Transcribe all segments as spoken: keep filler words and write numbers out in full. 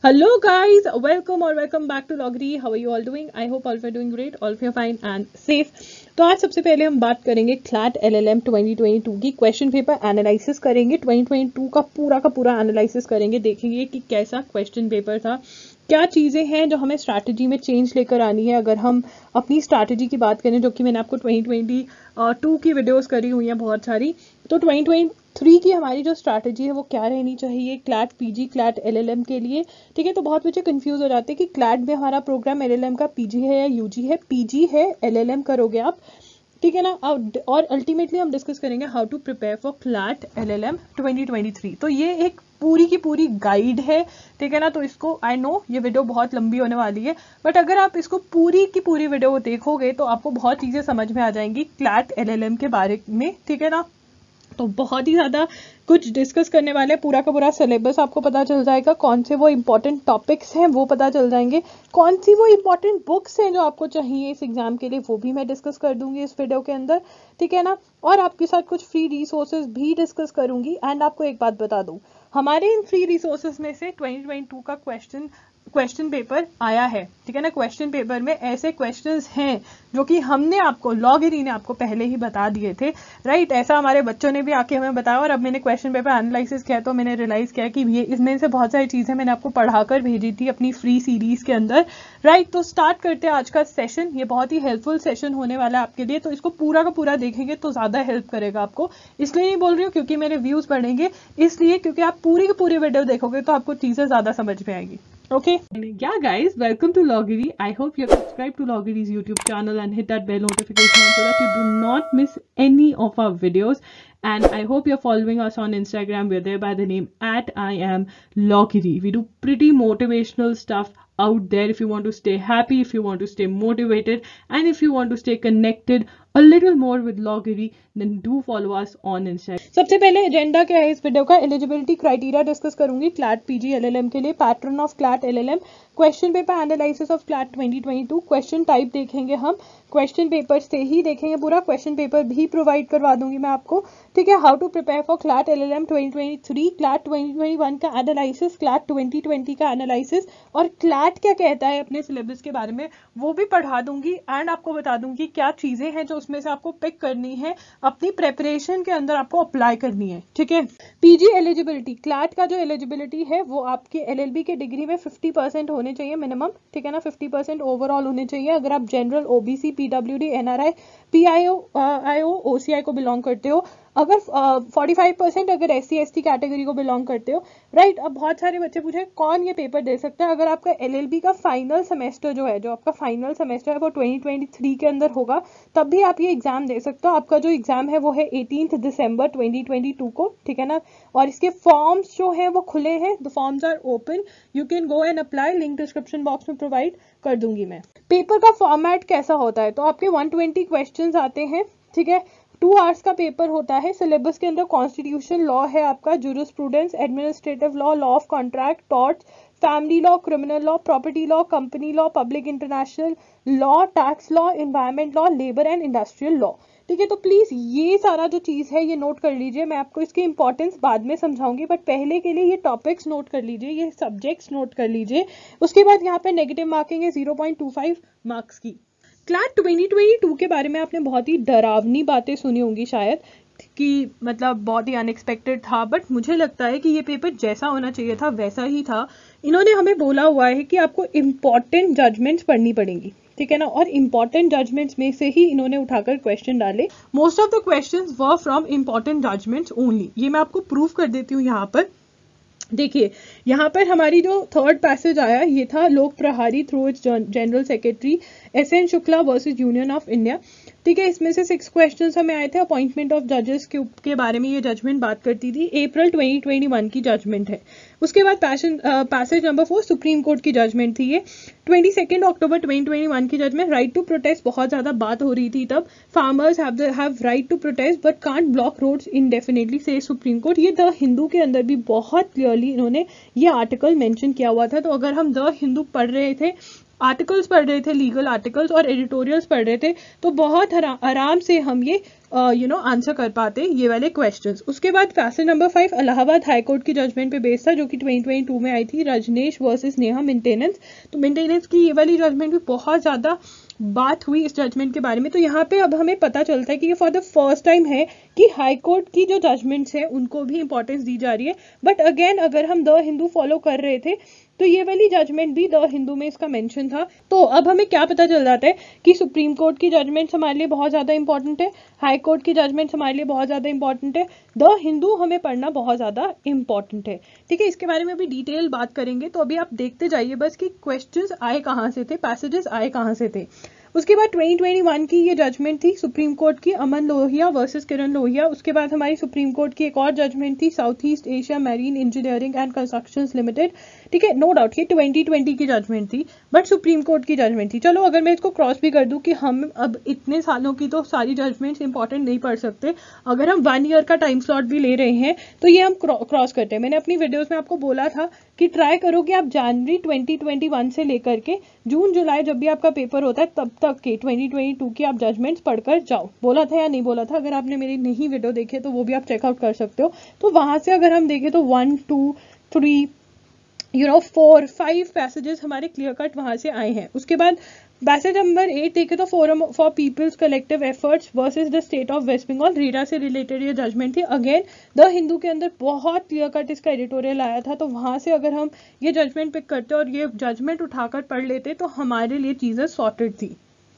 Hello guys, welcome or welcome back to Logri. How are you all doing? I hope all of you are doing great, all of you are fine and safe. तो आज सबसे पहले हम बात करेंगे CLAT L L M twenty twenty two की question paper analysis करेंगे। Twenty twenty two का पूरा का पूरा एनालिसिस करेंगे, देखेंगे कि कैसा क्वेश्चन पेपर था, क्या चीज़ें हैं जो हमें स्ट्रैटेजी में चेंज लेकर आनी है। अगर हम अपनी स्ट्रैटेजी की बात करें, जो कि मैंने आपको ट्वेंटी ट्वेंटी टू की वीडियोस करी हुई हैं बहुत सारी, तो ट्वेंटी ट्वेंटी थ्री की हमारी जो स्ट्रैटेजी है वो क्या रहनी चाहिए क्लैट पीजी क्लैट एलएलएम के लिए। ठीक है, तो बहुत बच्चे कंफ्यूज हो जाते हैं कि क्लैट में हमारा प्रोग्राम एलएलएम का पीजी है या यूजी है। पीजी है, एलएलएम करोगे आप, ठीक है ना। और अल्टीमेटली हम डिस्कस करेंगे how to prepare for CLAT LLM twenty twenty three. तो ये एक पूरी की पूरी गाइड है, ठीक है ना। तो इसको आई नो ये वीडियो बहुत लंबी होने वाली है, बट अगर आप इसको पूरी की पूरी वीडियो देखोगे तो आपको बहुत चीजें समझ में आ जाएंगी क्लैट एलएलएम के बारे में, ठीक है ना। तो बहुत ही ज़्यादा कुछ डिस्कस करने वाले, पूरा का पूरा सिलेबस आपको पता चल जाएगा, कौन से वो इम्पोर्टेंट टॉपिक्स हैं वो पता चल जाएंगे, कौन सी वो इम्पोर्टेंट बुक्स हैं जो आपको चाहिए इस एग्जाम के लिए वो भी मैं डिस्कस कर दूंगी इस वीडियो के अंदर, ठीक है ना। और आपके साथ कुछ फ्री रिसोर्सेज भी डिस्कस करूंगी। एंड आपको एक बात बता दूं, हमारे इन फ्री रिसोर्सेज में से ट्वेंटी ट्वेंटी टू का क्वेश्चन क्वेश्चन पेपर आया है, ठीक है ना। क्वेश्चन पेपर में ऐसे क्वेश्चंस हैं जो कि हमने आपको लॉगरी ने आपको पहले ही बता दिए थे, राइट। ऐसा हमारे बच्चों ने भी आके हमें बताया और अब मैंने क्वेश्चन पेपर एनालिसिस किया तो मैंने रियलाइज किया कि ये इसमें से बहुत सारी चीजें मैंने आपको पढ़ाकर भेजी थी अपनी फ्री सीरीज के अंदर, राइट। तो स्टार्ट करते हैं आज का सेशन। ये बहुत ही हेल्पफुल सेशन होने वाला है आपके लिए, तो इसको पूरा का पूरा देखेंगे तो ज्यादा हेल्प करेगा आपको। इसलिए नहीं बोल रही हूँ क्योंकि मेरे व्यूज बढ़ेंगे, इसलिए क्योंकि आप पूरी की पूरी वीडियो देखोगे तो आपको चीजें ज्यादा समझ में आएगी। Okay, yeah guys, welcome to Logiri. I hope you have subscribed to Logiri's YouTube channel and hit that bell notification so that you do not miss any of our videos. And I hope you're following us on Instagram. We're there by the name at I am Logiri. We do pretty motivational stuff out there if you want to stay happy, if you want to stay motivated, and if you want to stay connected a little more with Logiri, then do follow us on Instagram. सबसे पहले agenda क्या है इस video का, eligibility criteria discuss करूंगी CLAT PG LLM के लिए, pattern of CLAT LLM, question paper analysis of CLAT twenty twenty two, question type देखेंगे हम, क्वेश्चन पेपर से ही देखेंगे, पूरा क्वेश्चन पेपर भी प्रोवाइड करवा दूंगी मैं आपको, ठीक है। How to prepare for CLAT LLM twenty twenty three, CLAT twenty twenty one का एनालिसिस, क्लैट ट्वेंटी ट्वेंटी का एनालिसिस, और क्लैट क्या कहता है अपने सिलेबस के बारे में वो भी पढ़ा दूंगी। एंड आपको बता दूंगी क्या चीजें हैं जो उसमें से आपको पिक करनी है, अपनी प्रेपरेशन के अंदर आपको अप्लाई करनी है, ठीक है। पीजी एलिजिबिलिटी, क्लैट का जो एलिजिबिलिटी है वो आपके एलएलबी के डिग्री में फिफ्टी परसेंट होने चाहिए मिनिमम, ठीक है ना। फिफ्टी परसेंट ओवरऑल होने चाहिए। अगर आप general, OBC, PWD, NRI, PIO, IO, OCI को बिलोंग करते हो, अगर फोर्टी फाइव परसेंट अगर S C S T category को बिलोंग करते हो, राइट। अब बहुत सारे बच्चे पूछे कौन ये पेपर दे सकता है। अगर आपका एलएलबी का फाइनल सेमेस्टर जो है, जो आपका फाइनल सेमेस्टर है वो ट्वेंटी ट्वेंटी थ्री के अंदर होगा, तब भी आप ये एग्जाम दे सकते हो। आपका जो एग्जाम है वो है eighteenth December twenty twenty two को, ठीक है ना। और इसके फॉर्म्स जो हैं वो खुले हैं, the forms are open, you can go and apply, link description box में प्रोवाइड कर दूंगी मैं। पेपर का फॉर्मेट कैसा होता है, तो आपके वन ट्वेंटी क्वेश्चंस आते हैं, ठीक है। टू आवर्स का पेपर होता है। सिलेबस के अंदर कॉन्स्टिट्यूशन लॉ है आपका, jurisprudence, administrative law, law of contract, torts, family law, criminal law, property law, company law, public international law, tax law, environment law, labour and industrial law, ठीक है। तो प्लीज ये सारा जो चीज है ये नोट कर लीजिए। मैं आपको इसकी इंपॉर्टेंस बाद में समझाऊंगी, बट पहले के लिए ये टॉपिक्स नोट कर लीजिए, ये सब्जेक्ट्स नोट कर लीजिए। उसके बाद यहाँ पे नेगेटिव मार्किंग है zero point two five marks की। क्लैट ट्वेंटी ट्वेंटी टू के बारे में आपने बहुत ही डरावनी बातें सुनी होंगी शायद, कि मतलब बहुत ही अनएक्सपेक्टेड था, बट मुझे लगता है कि ये पेपर जैसा होना चाहिए था वैसा ही था। इन्होंने हमें बोला हुआ है कि आपको इम्पॉर्टेंट जजमेंट्स पढ़नी पड़ेंगी, ठीक है ना। और इम्पॉर्टेंट जजमेंट्स में से ही इन्होंने उठाकर क्वेश्चन डाले। Most of the questions were from important judgments only. ये मैं आपको प्रूव कर देती हूँ यहाँ पर। देखिए यहाँ पर हमारी जो थर्ड पैसेज आया ये था Lok Prahari through its general secretary S N Shukla versus Union of India, ठीक है। इसमें से सिक्स क्वेश्चंस हमें आए थे। अपॉइंटमेंट ऑफ जजेस के, के बारे में ये जजमेंट बात करती थी, अप्रैल ट्वेंटी ट्वेंटी वन की जजमेंट है। उसके बाद passion passage number four Supreme Court की जजमेंट थी ये, twenty second October twenty twenty one की जजमेंट। राइट टू प्रोटेस्ट बहुत ज्यादा बात हो रही थी तब, farmers have right to protest but can't block roads indefinitely से सुप्रीम कोर्ट। ये द हिंदू के अंदर भी बहुत क्लियरली इन्होंने ये आर्टिकल मेंशन किया हुआ था। तो अगर हम द हिंदू पढ़ रहे थे आर्टिकल्स पढ़ रहे थे, लीगल आर्टिकल्स और एडिटोरियल्स पढ़ रहे थे, तो बहुत आराम से हम ये यू नो आंसर कर पाते ये वाले क्वेश्चंस। उसके बाद passage number five Allahabad High Court की जजमेंट पे बेस्ड था, जो कि ट्वेंटी ट्वेंटी टू में आई थी, रजनेश वर्सेस नेहा मेंटेनेंस। तो मेंटेनेंस की ये वाली जजमेंट भी बहुत ज़्यादा बात हुई इस जजमेंट के बारे में। तो यहाँ पे अब हमें पता चलता है कि ये फॉर द फर्स्ट टाइम है कि हाई कोर्ट की जो जजमेंट्स हैं उनको भी इंपॉर्टेंस दी जा रही है। बट अगेन अगर हम द हिंदू फॉलो कर रहे थे तो ये वाली जजमेंट भी द हिंदू में इसका मेंशन था। तो अब हमें क्या पता चल जाता है कि सुप्रीम कोर्ट की जजमेंट हमारे लिए बहुत ज़्यादा इंपॉर्टेंट है, हाई कोर्ट की जजमेंट हमारे लिए बहुत ज़्यादा इंपॉर्टेंट है, द हिंदू हमें पढ़ना बहुत ज़्यादा इंपॉर्टेंट है। ठीक है, इसके बारे में अभी डिटेल बात करेंगे, तो अभी आप देखते जाइए बस कि क्वेश्चंस आए कहाँ से थे, पैसेजेस आए कहाँ से थे। उसके बाद ट्वेंटी ट्वेंटी वन की ये जजमेंट थी सुप्रीम कोर्ट की, अमन लोहिया वर्सेस किरण लोहिया। उसके बाद हमारी सुप्रीम कोर्ट की एक और जजमेंट थी South East Asia Marine Engineering and Constructions Limited. ठीक है, नो डाउट ये ट्वेंटी ट्वेंटी की जजमेंट थी, बट सुप्रीम कोर्ट की जजमेंट थी। चलो अगर मैं इसको क्रॉस भी कर दूं कि हम अब इतने सालों की तो सारी जजमेंट्स इंपॉर्टेंट नहीं पढ़ सकते, अगर हम वन ईयर का टाइम स्लॉट भी ले रहे हैं तो ये हम क्रॉस करते हैं। मैंने अपनी वीडियोस में आपको बोला था कि ट्राई करो कि आप जनवरी ट्वेंटी ट्वेंटी वन से लेकर के जून जुलाई जब भी आपका पेपर होता है तब तक के ट्वेंटी ट्वेंटी टू की आप जजमेंट्स पढ़कर जाओ। बोला था या नहीं बोला था? अगर आपने मेरी नहीं वीडियो देखी तो वो भी आप चेकआउट कर सकते हो। तो वहां से अगर हम देखें तो one two three you know four five passages हमारे क्लियर कट वहां से आए हैं। उसके बाद पैसेज नंबर एट देखे तो Forum for People's Collective Efforts versus the State of West Bengal, RERA से रिलेटेड ये जजमेंट थी। अगेन द हिंदू के अंदर बहुत क्लियर कट इसका एडिटोरियल आया था, तो वहां से अगर हम ये जजमेंट पिक करते और ये जजमेंट उठाकर पढ़ लेते तो हमारे लिए चीजें सॉर्टेड थी।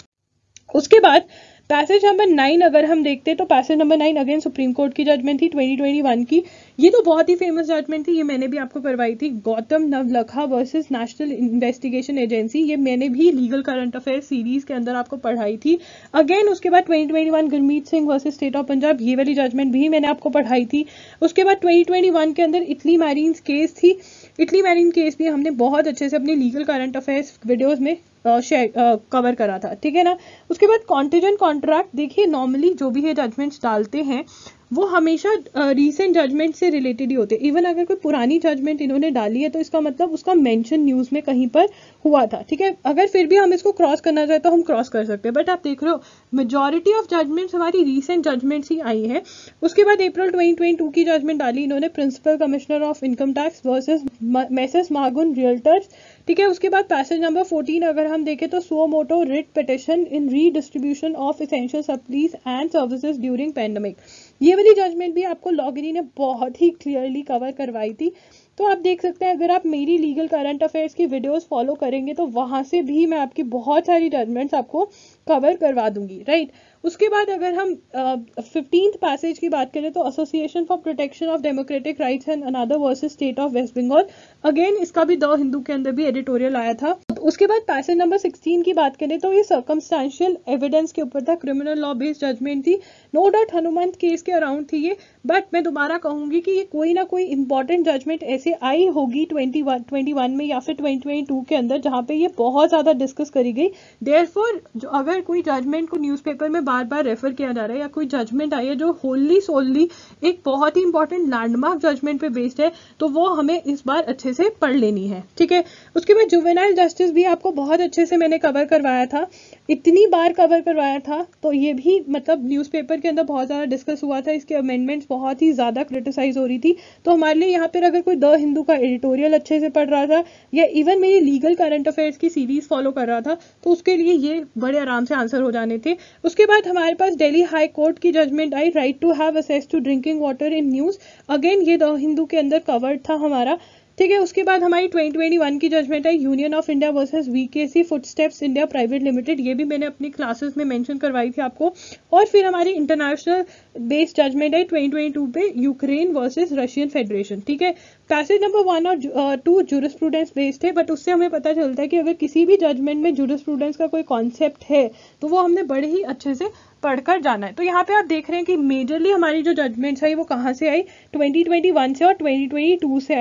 उसके बाद पैसेज नंबर नाइन अगर हम देखते तो passage number nine again Supreme Court की जजमेंट थी ट्वेंटी ट्वेंटी वन की। ये तो बहुत ही फेमस जजमेंट थी, ये मैंने भी आपको करवाई थी, Gautam Navlakha versus National Investigation Agency. ये मैंने भी लीगल करंट अफेयर सीरीज के अंदर आपको पढ़ाई थी। अगेन उसके बाद twenty twenty one Gurmeet Singh versus State of Punjab, ये वाली जजमेंट भी मैंने आपको पढ़ाई थी। उसके बाद ट्वेंटी ट्वेंटी वन के अंदर इटली मैरीन्स केस थी, इटली मैरीन केस भी हमने बहुत अच्छे से अपनी लीगल करंट अफेयर्स वीडियोज में शेयर कवर करा था। ठीक है ना। उसके बाद कॉन्टिजेंट कॉन्ट्रैक्ट, देखिए नॉर्मली जो भी ये जजमेंट्स डालते हैं वो हमेशा रीसेंट जजमेंट से रिलेटेड ही होते हैं। इवन अगर कोई पुरानी जजमेंट इन्होंने डाली है तो इसका मतलब उसका मेंशन न्यूज में कहीं पर हुआ था। ठीक है, अगर फिर भी हम इसको क्रॉस करना चाहे तो हम क्रॉस कर सकते हैं, बट आप देख रहे हो मेजॉरिटी ऑफ जजमेंट्स हमारी रीसेंट जजमेंट्स ही आई है। उसके बाद अप्रैल ट्वेंटी ट्वेंटी टू की जजमेंट डाली इन्होंने Principal Commissioner of Income Tax versus Messrs Magun Realtors. ठीक है, उसके बाद पैसेज नंबर फोर्टीन अगर हम देखें तो suo motu writ petition in redistribution of essential supplies and services during pandemic. ये वाली जजमेंट भी आपको लॉगरी ने बहुत ही क्लियरली कवर करवाई थी। तो आप देख सकते हैं अगर आप मेरी लीगल करंट अफेयर्स की वीडियोस फॉलो करेंगे तो वहां से भी मैं आपकी बहुत सारी जजमेंट्स आपको कवर करवा दूंगी, राइट। उसके बाद अगर हम फिफ्टींथ पैसेज की बात करें तो Association for Protection of Democratic Rights and another versus State of West Bengal, again इसका भी द हिंदू के अंदर भी एडिटोरियल आया था। उसके बाद पैसेज नंबर सिक्सटीन की बात करें तो ये सर्कमस्टेंशियल एविडेंस के ऊपर था, क्रिमिनल लॉ बेस्ड जजमेंट थी। नो डाउट हनुमंत केस के अराउंड थी ये, बट मैं दोबारा कहूंगी कि ये कोई ना कोई इंपॉर्टेंट जजमेंट ऐसे आई होगी ट्वेंटी वन में या फिर ट्वेंटी ट्वेंटी टू के अंदर जहां पे ये बहुत ज्यादा डिस्कस करी गई। देयरफॉर अगर कोई जजमेंट को न्यूज़पेपर में बार बार रेफर किया जा रहा है या कोई जजमेंट आई है जो होली सोलली एक बहुत ही इंपॉर्टेंट लैंडमार्क जजमेंट पे बेस्ड है तो वो हमें इस बार अच्छे से पढ़ लेनी है। ठीक है, उसके बाद जुवेनाइल जस्टिस भी आपको बहुत अच्छे से मैंने कवर करवाया था, इतनी बार कवर करवाया था तो ये भी मतलब न्यूज़पेपर के अंदर बहुत ज्यादा डिस्कस हुआ था, इसके अमेंडमेंट्स बहुत ही ज्यादा क्रिटिसाइज हो रही थी। तो हमारे लिए यहाँ पर अगर कोई द हिंदू का एडिटोरियल अच्छे से पढ़ रहा था या इवन मेरी लीगल करंट अफेयर्स की सीरीज फॉलो कर रहा था तो उसके लिए ये बड़े आराम से आंसर हो जाने थे। उसके बाद हमारे पास दिल्ली हाई कोर्ट की जजमेंट आई, right to have access to drinking water in news, again ये द हिंदू के अंदर कवर्ड था हमारा। ठीक है, उसके बाद हमारी ट्वेंटी ट्वेंटी वन की जजमेंट है Union of India versus VKC Footsteps India Private Limited, ये भी मैंने अपनी क्लासेस में मेंशन करवाई थी आपको। और फिर हमारी इंटरनेशनल बेस्ड जजमेंट है ट्वेंटी ट्वेंटी टू पे यूक्रेन वर्सेस रशियन फेडरेशन। ठीक है, पैसेज नंबर वन और टू जूरिस्प्रूडेंस बेस्ड थे, बट उससे हमें पता चलता है कि अगर किसी भी जजमेंट में जूरिस्प्रूडेंस का कोई कॉन्सेप्ट है तो वो हमने बड़े ही अच्छे से पढ़कर जाना है। तो यहाँ पे आप देख रहे हैं कि मेजरली हमारी जो जजमेंट्स आई वो कहाँ से आई, ट्वेंटी ट्वेंटी वन से और ट्वेंटी ट्वेंटी टू से आई।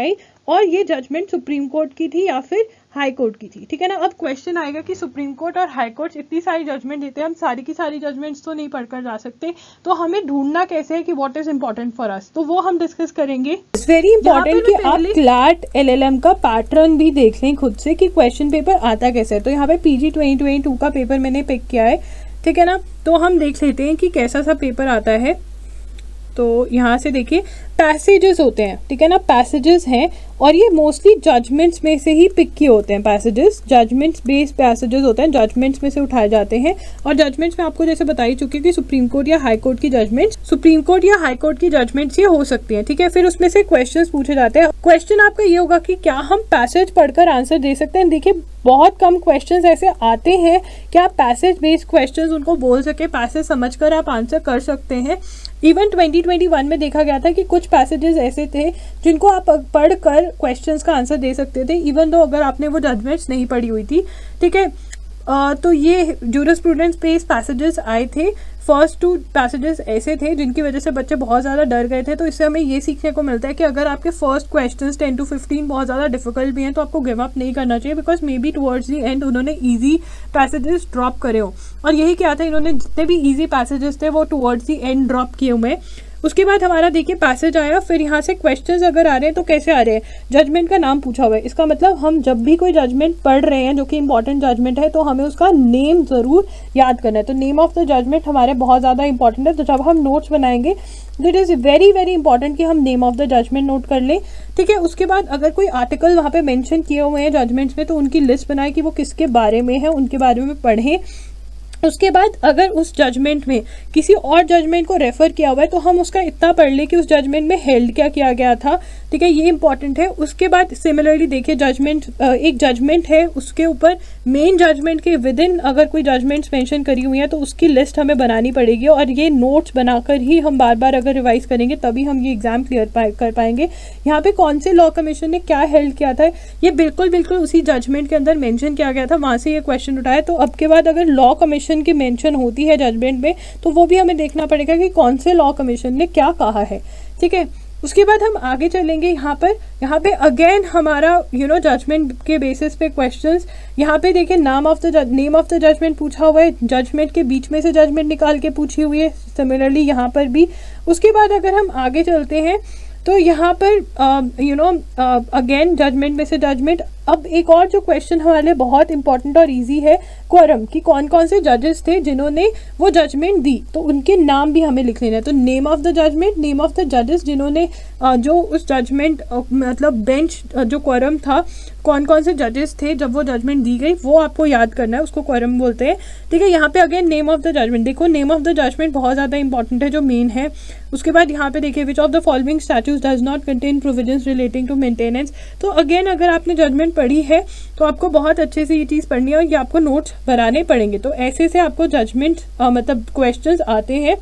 और ये जजमेंट सुप्रीम कोर्ट की थी या फिर हाई कोर्ट की थी, ठीक है ना। अब क्वेश्चन आएगा कि सुप्रीम कोर्ट और हाई कोर्ट इतनी सारी जजमेंट देते हैं, हम सारी की सारी जजमेंट्स तो नहीं पढ़कर जा सकते, तो हमें ढूंढना कैसे है कि what is important for us, तो वो हम डिस्कस करेंगे। इट्स वेरी इंपॉर्टेंट कि आप क्लैट एलएलएम का पैटर्न भी देख लें खुद से कि क्वेश्चन पेपर आता कैसे है। तो यहाँ पे पीजी ट्वेंटी ट्वेंटी टू का पेपर मैंने पिक किया है, ठीक है ना। तो हम देख लेते हैं कि कैसा सा पेपर आता है। तो यहाँ से देखिए पैसेजेस होते हैं, ठीक है ना, पैसेजेस हैं और ये मोस्टली जजमेंट्स में से ही पिक किए होते हैं। पैसेजेस जजमेंट्स बेस्ड पैसेजेस होते हैं, जजमेंट्स में से उठाए जाते हैं। और जजमेंट्स में आपको जैसे बता ही चुकी कि सुप्रीम कोर्ट या हाई कोर्ट की जजमेंट्स सुप्रीम कोर्ट या हाई कोर्ट की जजमेंट्स ये हो सकती हैं, ठीक है। फिर उसमें से क्वेश्चंस पूछे जाते हैं। क्वेश्चन आपका ये होगा कि क्या हम पैसेज पढ़कर आंसर दे सकते हैं। देखिए बहुत कम क्वेश्चंस ऐसे आते हैं कि आप पैसेज बेस्ड क्वेश्चंस उनको बोल सके, पैसेज समझकर आप आंसर कर सकते हैं। इवन ट्वेंटी ट्वेंटी वन में देखा गया था कि कुछ पैसेजेस ऐसे थे जिनको आप पढ़कर क्वेश्चंस का आंसर दे सकते थे, इवन दो अगर आपने वो जजमेंट्स नहीं पढ़ी हुई थी, ठीक है। Uh, तो ये जूरिस्प्रूडेंस बेस्ड पैसेजेस आए थे। फर्स्ट टू पैसेजेस ऐसे थे जिनकी वजह से बच्चे बहुत ज़्यादा डर गए थे। तो इससे हमें ये सीखने को मिलता है कि अगर आपके first questions ten to fifteen बहुत ज़्यादा डिफिकल्ट भी हैं तो आपको गिव अप नहीं करना चाहिए, because maybe towards the end उन्होंने ईजी पैसेजेस ड्रॉप करे हो। और यही क्या था, इन्होंने जितने भी ईजी पैसेजेस थे वो टुवर्ड्स दी एंड ड्रॉप किए हुए। उसके बाद हमारा देखिए पैसेज आया, फिर यहाँ से क्वेश्चंस अगर आ रहे हैं तो कैसे आ रहे हैं, जजमेंट का नाम पूछा हुआ है। इसका मतलब हम जब भी कोई जजमेंट पढ़ रहे हैं जो कि इंपॉर्टेंट जजमेंट है तो हमें उसका नेम जरूर याद करना है। तो नेम ऑफ द जजमेंट हमारे बहुत ज़्यादा इंपॉर्टेंट है। तो जब हम नोट्स बनाएंगे तो it is very very important कि हम name of the judgment note कर लें, ठीक है। उसके बाद अगर कोई आर्टिकल वहाँ पे मेंशन किए हुए हैं जजमेंट्स में तो उनकी लिस्ट बनाए कि वो किसके बारे में है, उनके बारे में पढ़ें। उसके बाद अगर उस जजमेंट में किसी और जजमेंट को रेफर किया हुआ है तो हम उसका इतना पढ़ लें कि उस जजमेंट में हेल्ड क्या किया गया था, ठीक है, ये इंपॉर्टेंट है। उसके बाद सिमिलरली देखिए जजमेंट, एक जजमेंट है उसके ऊपर मेन जजमेंट के विद इन अगर कोई जजमेंट्स मेंशन करी हुई है तो उसकी लिस्ट हमें बनानी पड़ेगी और ये नोट्स बनाकर ही हम बार बार अगर रिवाइज करेंगे तभी हम ये एग्जाम क्लियर पा, कर पाएंगे। यहाँ पे कौन से लॉ कमीशन ने क्या हेल्ड किया था ये बिल्कुल बिल्कुल उसी जजमेंट के अंदर मेंशन किया गया था, वहाँ से ये क्वेश्चन उठाया। तो अब के बाद अगर लॉ कमीशन की मेंशन होती है जजमेंट में तो वो भी हमें देखना पड़ेगा कि कौन से लॉ कमीशन ने क्या कहा है, ठीक है। उसके बाद हम आगे चलेंगे। यहाँ पर यहाँ पे अगेन हमारा यू नो जजमेंट के बेसिस पे क्वेश्चंस, यहाँ पे देखिए नाम of the name of the judgment पूछा हुआ है, जजमेंट के बीच में से जजमेंट निकाल के पूछी हुई है, सिमिलरली यहाँ पर भी। उसके बाद अगर हम आगे चलते हैं तो यहाँ पर यू नो अगेन जजमेंट में से जजमेंट। अब एक और जो क्वेश्चन हमारे लिए बहुत इंपॉर्टेंट और इजी है, क्वोरम, कि कौन कौन से जजेस थे जिन्होंने वो जजमेंट दी, तो उनके नाम भी हमें लिख लेना है। तो name of the judgment, name of the जजेस जिन्होंने uh, जो उस जजमेंट uh, मतलब बेंच uh, जो क्वोरम था, कौन कौन से जजेस थे जब वो जजमेंट दी गई वो आपको याद करना है, उसको क्वोरम बोलते हैं, ठीक है। यहाँ पे again name of the judgment, देखो नेम ऑफ द जजमेंट बहुत ज़्यादा इंपॉर्टेंट है, जो मेन है। उसके बाद यहाँ पे देखिए which of the following statutes does not contain provisions relating to maintenance. तो अगेन अगर आपने जजमेंट पढ़ी है तो आपको बहुत अच्छे से ये चीज़ पढ़नी है और ये आपको नोट्स बनाने पड़ेंगे। तो ऐसे से आपको जजमेंट मतलब क्वेश्चंस आते हैं।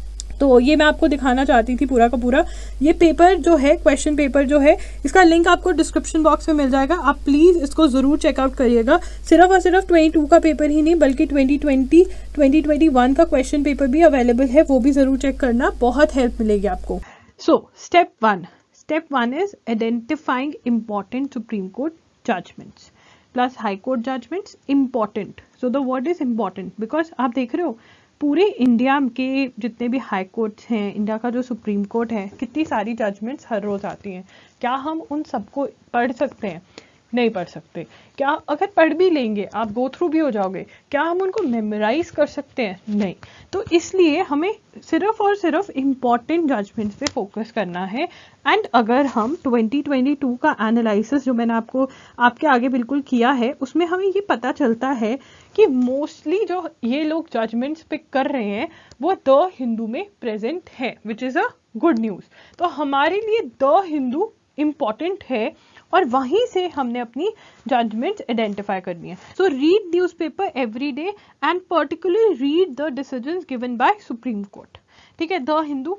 तो ये मैं आपको दिखाना चाहती थी पूरा का पूरा। ये पेपर जो है, क्वेश्चन पेपर जो है, इसका लिंक आपको डिस्क्रिप्शन बॉक्स में मिल जाएगा, आप प्लीज़ इसको ज़रूर चेकआउट करिएगा। सिर्फ और सिर्फ ट्वेंटी टू का पेपर ही नहीं बल्कि twenty twenty twenty twenty one का क्वेश्चन पेपर भी अवेलेबल है, वो भी ज़रूर चेक करना, बहुत हेल्प मिलेगी आपको। So step one step one is identifying important Supreme Court judgments plus High Court judgments important. So the word is important because आप देख रहे हो पूरे इंडिया के जितने भी हाई कोर्ट्स हैं, इंडिया का जो सुप्रीम कोर्ट है, कितनी सारी जजमेंट्स हर रोज आती हैं। क्या हम उन सबको पढ़ सकते हैं? नहीं पढ़ सकते। क्या अगर पढ़ भी लेंगे, आप गो थ्रू भी हो जाओगे, क्या हम उनको मेमोराइज कर सकते हैं? नहीं। तो इसलिए हमें सिर्फ और सिर्फ इम्पॉर्टेंट जजमेंट्स पे फोकस करना है। एंड अगर हम ट्वेंटी ट्वेंटी टू का एनालिसिस जो मैंने आपको आपके आगे बिल्कुल किया है, उसमें हमें ये पता चलता है कि मोस्टली जो ये लोग जजमेंट्स पिक कर रहे हैं वो द हिंदू में प्रेजेंट है, which is a good news. तो हमारे लिए द हिंदू इम्पॉर्टेंट है और वहीं से हमने अपनी जजमेंट्स आइडेंटिफाई करनी है। So read newspaper every day and particularly read the decisions given by Supreme Court, ठीक है। The Hindu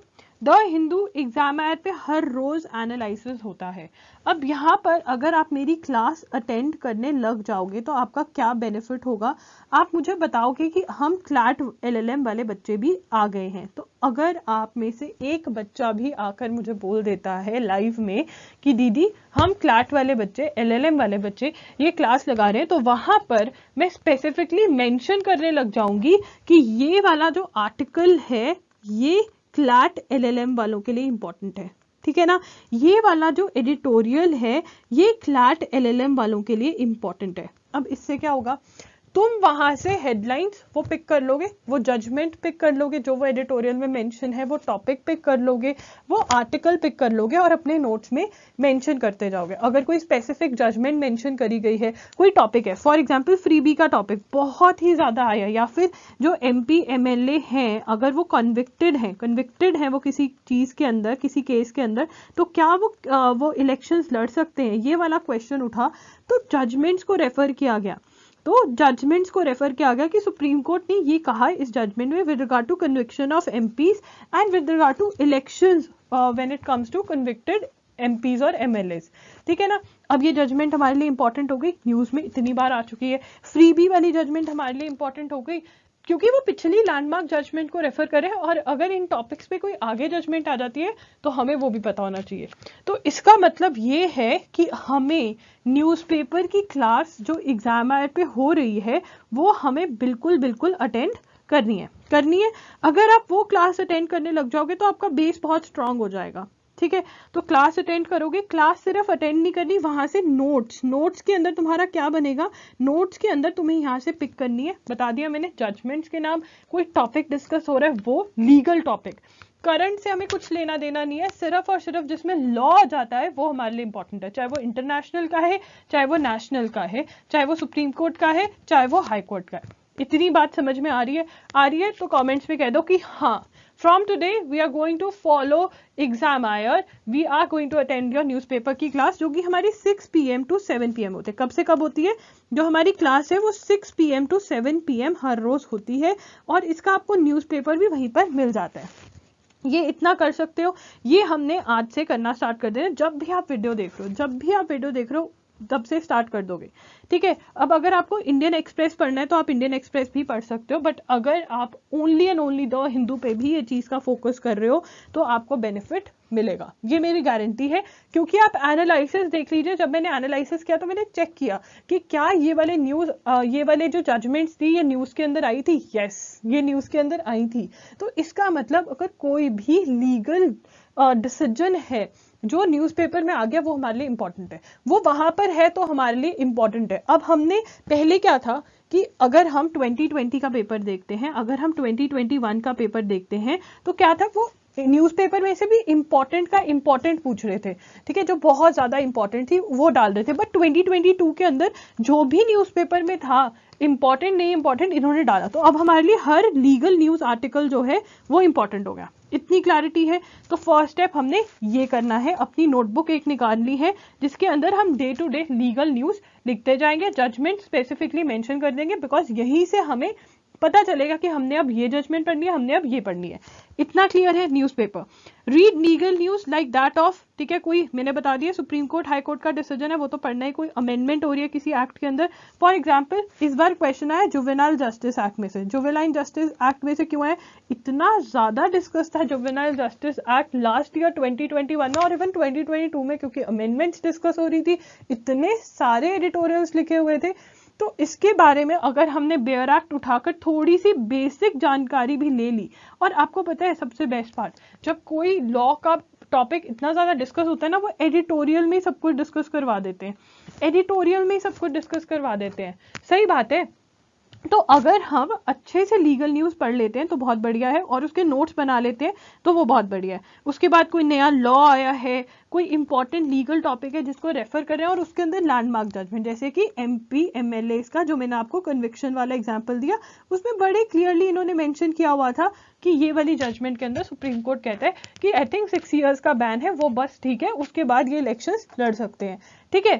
the Hindu exam आयर पे हर रोज एनालिसिस होता है। अब यहाँ पर अगर आप मेरी क्लास अटेंड करने लग जाओगे तो आपका क्या बेनिफिट होगा, आप मुझे बताओगे कि हम क्लैट एलएलएम वाले बच्चे भी आ गए हैं। तो अगर आप में से एक बच्चा भी आकर मुझे बोल देता है लाइव में कि दीदी हम क्लैट वाले बच्चे, एलएलएम वाले बच्चे ये क्लास लगा रहे हैं, तो वहां पर मैं स्पेसिफिकली मेंशन करने लग जाऊंगी कि ये वाला जो आर्टिकल है ये क्लैट एलएलएम वालों के लिए इंपॉर्टेंट है, ठीक है ना। ये वाला जो एडिटोरियल है ये क्लैट एलएलएम वालों के लिए इंपॉर्टेंट है। अब इससे क्या होगा, तुम वहां से हेडलाइंस वो पिक कर लोगे, वो जजमेंट पिक कर लोगे, जो वो एडिटोरियल में मेंशन है वो टॉपिक पिक कर लोगे, वो आर्टिकल पिक कर लोगे और अपने नोट्स में मेंशन करते जाओगे। अगर कोई स्पेसिफिक जजमेंट मेंशन करी गई है, कोई टॉपिक है, फॉर एग्जांपल फ्रीबी का टॉपिक बहुत ही ज्यादा आया, या फिर जो एमपी एमएलए हैं अगर वो कन्विक्टेड हैं कन्विक्टेड हैं वो किसी चीज के अंदर, किसी केस के अंदर, तो क्या वो आ, वो इलेक्शंस लड़ सकते हैं, ये वाला क्वेश्चन उठा तो जजमेंट्स को रेफर किया गया। तो जजमेंट्स को रेफर किया गया कि सुप्रीम कोर्ट ने ये कहा इस जजमेंट में with regard to conviction of MPs and with regard to elections when it comes to convicted MPs और एमएलएस, ठीक है ना। अब ये जजमेंट हमारे लिए इंपॉर्टेंट हो गई, न्यूज में इतनी बार आ चुकी है। फ्रीबी वाली जजमेंट हमारे लिए इंपॉर्टेंट हो गई क्योंकि वो पिछली लैंडमार्क जजमेंट को रेफर करे, और अगर इन टॉपिक्स पे कोई आगे जजमेंट आ जाती है तो हमें वो भी पता होना चाहिए। तो इसका मतलब ये है कि हमें न्यूज़पेपर की क्लास जो एग्जाम आयर पे हो रही है वो हमें बिल्कुल बिल्कुल अटेंड करनी है करनी है अगर आप वो क्लास अटेंड करने लग जाओगे तो आपका बेस बहुत स्ट्रांग हो जाएगा, ठीक है। तो क्लास अटेंड करोगे, क्लास सिर्फ अटेंड नहीं करनी, वहां से नोट्स नोट्स के अंदर तुम्हारा क्या बनेगा, नोट्स के अंदर तुम्हें यहाँ से पिक करनी है, बता दिया मैंने जजमेंट्स के नाम, कोई टॉपिक डिस्कस हो रहा है वो लीगल टॉपिक, करंट से हमें कुछ लेना देना नहीं है, सिर्फ और सिर्फ जिसमें लॉ आ जाता है वो हमारे लिए इंपॉर्टेंट है, चाहे वो इंटरनेशनल का है, चाहे वो नेशनल का है, चाहे वो सुप्रीम कोर्ट का है, चाहे वो हाई कोर्ट का है। इतनी बात समझ में आ रही है आ रही है तो कमेंट्स में कह दो कि हाँ, From today we are going to follow exam आयर, we are going to attend your newspaper की क्लास, जो कि हमारी सिक्स पी एम टू सेवन पी एम होती है। कब से कब होती है, जो हमारी क्लास है वो सिक्स पी एम टू सेवन पी एम हर रोज होती है, और इसका आपको न्यूज़पेपर भी वहीं पर मिल जाता है। ये इतना कर सकते हो, ये हमने आज से करना स्टार्ट कर देना। जब भी आप वीडियो देख रहे हो जब भी आप वीडियो देख रहे हो तब से स्टार्ट कर दोगे, ठीक है। अब अगर आपको इंडियन एक्सप्रेस पढ़ना है तो आप इंडियन एक्सप्रेस भी पढ़ सकते हो, बट अगर आप only and only the Hindu पे भी ये चीज का फोकस कर रहे हो तो आपको बेनिफिट मिलेगा, ये मेरी गारंटी है। क्योंकि आप एनालिसिस देख लीजिए, जब मैंने एनालिसिस किया तो मैंने चेक किया कि क्या ये वाले न्यूज ये वाले जो जजमेंट्स थी ये न्यूज के अंदर आई थी, यस ये न्यूज के अंदर आई थी। तो इसका मतलब अगर कोई भी लीगल डिसीजन है जो न्यूज़पेपर में आ गया वो हमारे लिए इंपॉर्टेंट है, वो वहां पर है तो हमारे लिए इंपॉर्टेंट है। अब हमने पहले क्या था कि अगर हम ट्वेंटी ट्वेंटी का पेपर देखते हैं, अगर हम ट्वेंटी ट्वेंटी वन का पेपर देखते हैं तो क्या था, वो न्यूज़पेपर में से भी इंपॉर्टेंट का इंपॉर्टेंट पूछ रहे थे, ठीक है, जो बहुत ज्यादा इंपॉर्टेंट थी वो डाल रहे थे। बट ट्वेंटी ट्वेंटी टू के अंदर जो भी न्यूज़पेपर में था इंपॉर्टेंट नहीं इंपॉर्टेंट इन्होंने डाला, तो अब हमारे लिए हर लीगल न्यूज आर्टिकल जो है वो इंपॉर्टेंट हो गया। इतनी क्लैरिटी है। तो फर्स्ट स्टेप हमने ये करना है, अपनी नोटबुक एक निकालनी है जिसके अंदर हम day to day legal news लिखते जाएंगे, जजमेंट स्पेसिफिकली मेंशन कर देंगे, बिकॉज यहीं से हमें पता चलेगा कि हमने अब ये जजमेंट पढ़नी है, हमने अब ये पढ़नी है। इतना क्लियर है। Newspaper read legal news like that of, ठीक है, कोई मैंने बता दिया सुप्रीम कोर्ट हाई कोर्ट का डिसीजन है वो तो पढ़ना है, कोई अमेंडमेंट हो रही है किसी एक्ट के अंदर। फॉर एग्जांपल इस बार क्वेश्चन आया जुवेनाइल जस्टिस एक्ट में से, जुवेनाइल जस्टिस एक्ट में से क्यों है, इतना ज्यादा डिस्कस था juvenile justice act last year twenty twenty one में और इवन ट्वेंटी ट्वेंटी टू में, क्योंकि अमेंडमेंट्स डिस्कस हो रही थी, इतने सारे एडिटोरियल्स लिखे हुए थे। तो इसके बारे में अगर हमने बेयर एक्ट उठाकर थोड़ी सी बेसिक जानकारी भी ले ली, और आपको पता है सबसे बेस्ट पार्ट, जब कोई लॉ का टॉपिक इतना ज्यादा डिस्कस होता है ना, वो एडिटोरियल में सब कुछ डिस्कस करवा देते हैं, एडिटोरियल में सब कुछ डिस्कस करवा देते हैं। सही बात है। तो अगर हम अच्छे से लीगल न्यूज पढ़ लेते हैं तो बहुत बढ़िया है, और उसके नोट्स बना लेते हैं तो वो बहुत बढ़िया है। उसके बाद कोई नया लॉ आया है, कोई इंपॉर्टेंट लीगल टॉपिक है जिसको रेफर कर रहे हैं और उसके अंदर लैंडमार्क जजमेंट, जैसे कि एमपी एमएलए का जो मैंने आपको कन्विक्शन वाला एग्जांपल दिया, उसमें बड़े क्लियरली इन्होंने मेंशन किया हुआ था कि ये वाली जजमेंट के अंदर सुप्रीम कोर्ट कहता है कि आई थिंक सिक्स इयर्स का बैन है, वो बस ठीक है, उसके बाद ये इलेक्शंस लड़ सकते हैं। ठीक है,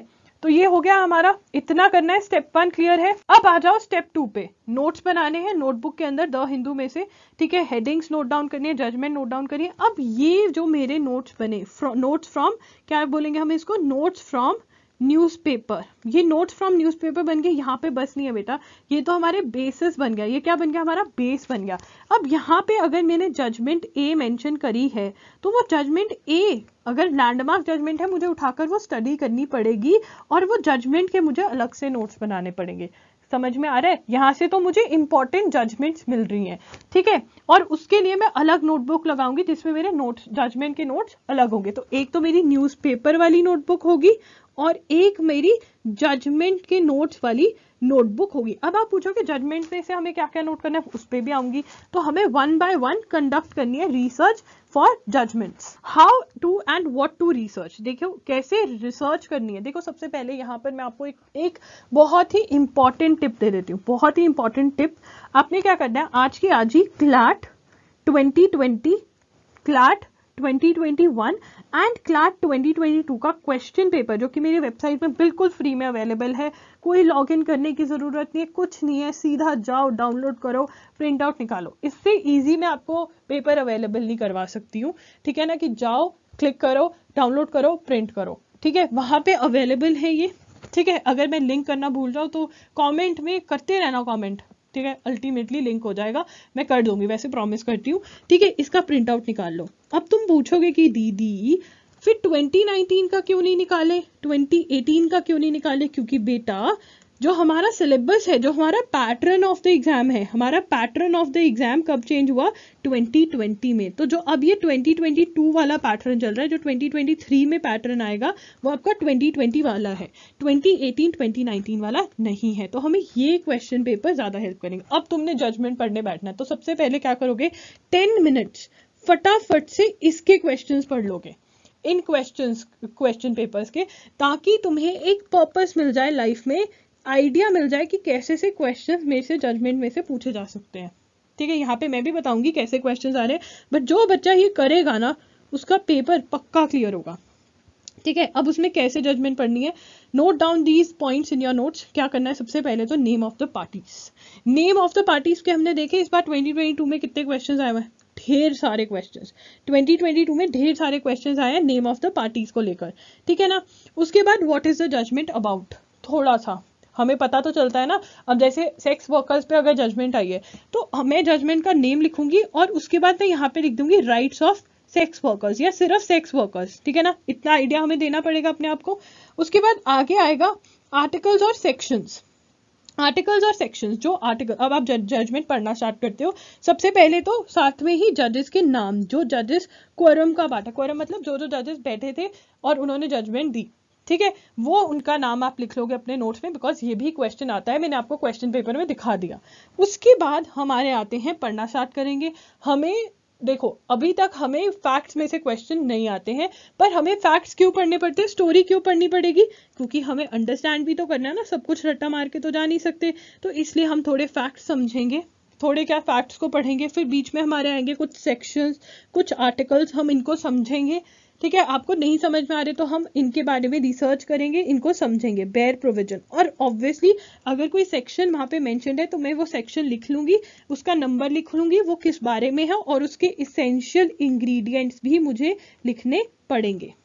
तो ये हो गया हमारा, इतना करना है, स्टेप वन क्लियर है। अब आ जाओ स्टेप टू पे, नोट्स बनाने हैं नोटबुक के अंदर द हिंदू में से, ठीक है, हेडिंग्स नोट डाउन करनी है, जजमेंट नोट डाउन करिए। अब ये जो मेरे नोट्स बने, नोट्स फ्रॉम, क्या बोलेंगे हम इसको, नोट्स फ्रॉम न्यूज़पेपर, ये नोट्स फ्रॉम न्यूज़पेपर बन गए। यहाँ पे बस नहीं है बेटा, ये तो हमारे बेसिस बन गया, ये क्या बन गया, हमारा बेस बन गया। अब यहाँ पे अगर मैंने जजमेंट ए मेंशन करी है तो वो जजमेंट ए अगर लैंडमार्क जजमेंट है, मुझे उठाकर वो स्टडी करनी पड़ेगी और वो जजमेंट के मुझे अलग से नोट्स बनाने पड़ेंगे। समझ में आ रहा है? यहाँ से तो मुझे इंपॉर्टेंट जजमेंट्स मिल रही हैं, ठीक है, और उसके लिए मैं अलग नोटबुक लगाऊंगी जिसमें मेरे नोट्स, जजमेंट के नोट्स अलग होंगे। तो एक तो मेरी न्यूज़पेपर वाली नोटबुक होगी और एक मेरी जजमेंट के नोट्स वाली नोटबुक होगी। अब आप पूछोगे जजमेंट में से हमें क्या क्या नोट करना है, उस पर भी आऊंगी। तो हमें वन बाय वन कंडक्ट करनी है research for judgments. How to and what to research, देखो कैसे रिसर्च करनी है। देखो सबसे पहले यहाँ पर मैं आपको एक, एक बहुत ही इंपॉर्टेंट टिप दे देती हूँ, बहुत ही इंपॉर्टेंट टिप। आपने क्या करना है, आज की आज ही CLAT twenty twenty, CLAT twenty twenty one and CLAT twenty twenty two का क्वेश्चन पेपर, जो कि मेरी वेबसाइट में बिल्कुल फ्री में अवेलेबल है, कोई लॉगिन करने की जरूरत नहीं है, कुछ नहीं है, सीधा जाओ डाउनलोड करो, प्रिंट आउट निकालो। इससे इजी मैं आपको पेपर अवेलेबल नहीं करवा सकती हूँ, ठीक है ना, कि जाओ क्लिक करो, डाउनलोड करो, प्रिंट करो, ठीक है, वहां पे अवेलेबल है ये, ठीक है। अगर मैं लिंक करना भूल जाऊँ तो कॉमेंट में करते रहना कॉमेंट, ठीक है, अल्टीमेटली लिंक हो जाएगा, मैं कर दूंगी, वैसे प्रॉमिस करती हूँ, ठीक है। इसका प्रिंट आउट निकाल लो। अब तुम पूछोगे कि दीदी फिर ट्वेंटी नाइनटीन का क्यों नहीं निकाले, ट्वेंटी एटीन का क्यों नहीं निकाले, क्योंकि बेटा जो हमारा सिलेबस है, जो हमारा पैटर्न ऑफ द एग्जाम है, हमारा पैटर्न ऑफ द एग्जाम कब चेंज हुआ, ट्वेंटी ट्वेंटी में। तो जो अब ये ट्वेंटी ट्वेंटी टू वाला पैटर्न चल रहा है, जो ट्वेंटी ट्वेंटी थ्री में पैटर्न आएगा वो आपका ट्वेंटी ट्वेंटी वाला है, ट्वेंटी एटीन ट्वेंटी नाइनटीन वाला नहीं है। तो हमें ये क्वेश्चन पेपर ज्यादा हेल्प करेंगे। अब तुमने जजमेंट पढ़ने बैठना है तो सबसे पहले क्या करोगे, टेन मिनट्स फटाफट से इसके क्वेश्चंस पढ़ लोगे, इन क्वेश्चंस, क्वेश्चन पेपर्स के, ताकि तुम्हें एक पर्पस मिल जाए लाइफ में, आइडिया मिल जाए कि कैसे से क्वेश्चंस में से, जजमेंट में से पूछे जा सकते हैं, ठीक है। यहाँ पे मैं भी बताऊंगी कैसे क्वेश्चंस आ रहे हैं, बट जो बच्चा ये करेगा ना उसका पेपर पक्का क्लियर होगा, ठीक है। अब उसमें कैसे जजमेंट पढ़नी है, note down these points in your notes. क्या करना है, सबसे पहले तो name of the parties, name of the parties के हमने देखे इस बार ट्वेंटी ट्वेंटी टू में कितने क्वेश्चंस आए हुए हैं, ढेर सारे क्वेश्चंस, ट्वेंटी ट्वेंटी टू में ढेर सारे क्वेश्चंस आए हैं नेम ऑफ द पार्टीज को लेकर, ठीक है ना। उसके बाद what is the judgment about, थोड़ा सा हमें पता तो चलता है ना। अब जैसे सेक्स वर्कर्स पे अगर जजमेंट आई है तो मैं जजमेंट का नेम लिखूंगी और उसके बाद मैं यहाँ पे लिख दूंगी राइट्स ऑफ सेक्स वर्कर्स या सिर्फ सेक्स वर्कर्स, ठीक है ना, इतना आइडिया हमें देना पड़ेगा अपने आप को। उसके बाद आगे आएगा आर्टिकल्स और सेक्शंस, आर्टिकल्स और सेक्शंस, जो आर्टिकल, अब आप जजमेंट पढ़ना स्टार्ट करते हो, सबसे पहले तो साथ में ही जजेस के नाम, जो जजेस क्वोरम का बांटा, क्वोरम मतलब जो जो जजेस बैठे थे और उन्होंने जजमेंट दी, ठीक है, वो उनका नाम आप लिख लोगे अपने नोट्स में, बिकॉज ये भी क्वेश्चन आता है, मैंने आपको क्वेश्चन पेपर में दिखा दिया। उसके बाद हमारे आते हैं, पढ़ना स्टार्ट करेंगे। हमें देखो अभी तक हमें फैक्ट्स में से क्वेश्चन नहीं आते हैं, पर हमें फैक्ट्स क्यों पढ़ने पड़ते हैं, स्टोरी क्यों पढ़नी पड़ेगी, क्योंकि हमें अंडरस्टैंड भी तो करना है ना, सब कुछ रट्टा मार के तो जा नहीं सकते, तो इसलिए हम थोड़े फैक्ट्स समझेंगे, थोड़े क्या फैक्ट्स को पढ़ेंगे, फिर बीच में हमारे आएंगे कुछ सेक्शंस, कुछ आर्टिकल्स, हम इनको समझेंगे, ठीक है। आपको नहीं समझ में आ रहे तो हम इनके बारे में रिसर्च करेंगे, इनको समझेंगे, बेयर प्रोविजन। और ऑब्वियसली अगर कोई सेक्शन वहां पे मेंशन्ड है तो मैं वो सेक्शन लिख लूंगी, उसका नंबर लिख लूंगी, वो किस बारे में है, और उसके इसेंशियल इंग्रेडिएंट्स भी मुझे लिखने पड़ेंगे।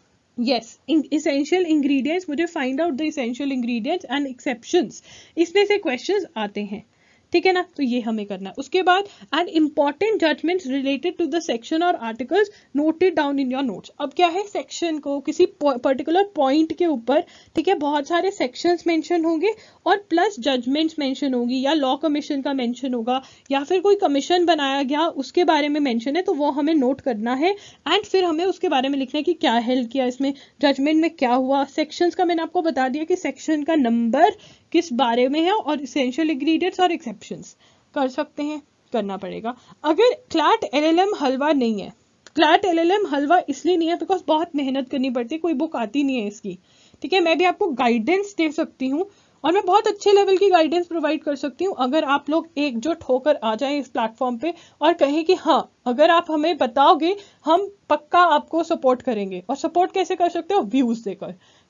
यस, इसेंशियल इंग्रेडिएंट्स, मुझे find out the essential ingredients and exceptions, इसमें से क्वेश्चंस आते हैं, ठीक है ना, तो ये हमें करना है। उसके बाद and important judgments related to the section और articles noted down in your notes. अब क्या है, सेक्शन को किसी पर्टिकुलर पॉइंट के ऊपर, ठीक है, बहुत सारे सेक्शंस मेंशन होंगे और प्लस जजमेंट्स मेंशन होगी, या लॉ कमीशन का मेंशन होगा, या फिर कोई कमीशन बनाया गया उसके बारे में मेंशन है, तो वो हमें नोट करना है। एंड फिर हमें उसके बारे में लिखना है कि क्या हेल्प किया इसमें, जजमेंट में क्या हुआ। सेक्शंस का मैंने आपको बता दिया कि सेक्शन का नंबर किस बारे में है, और इसेंशियल इंग्रेडिएंट्स और एक्सेप्शंस कर सकते हैं, करना पड़ेगा। अगर क्लैट एलएलएम हलवा नहीं है, क्लैट एलएलएम हलवा इसलिए नहीं है बिकॉज बहुत मेहनत करनी पड़ती है, कोई बुक आती नहीं है इसकी, ठीक है। मैं भी आपको गाइडेंस दे सकती हूँ और मैं बहुत अच्छे लेवल की गाइडेंस प्रोवाइड कर सकती हूँ, अगर आप लोग एकजुट होकर आ जाएं इस प्लेटफॉर्म पे और कहें कि हाँ, अगर आप हमें बताओगे हम पक्का आपको सपोर्ट करेंगे। और सपोर्ट कैसे कर सकते हो, व्यूज देकर,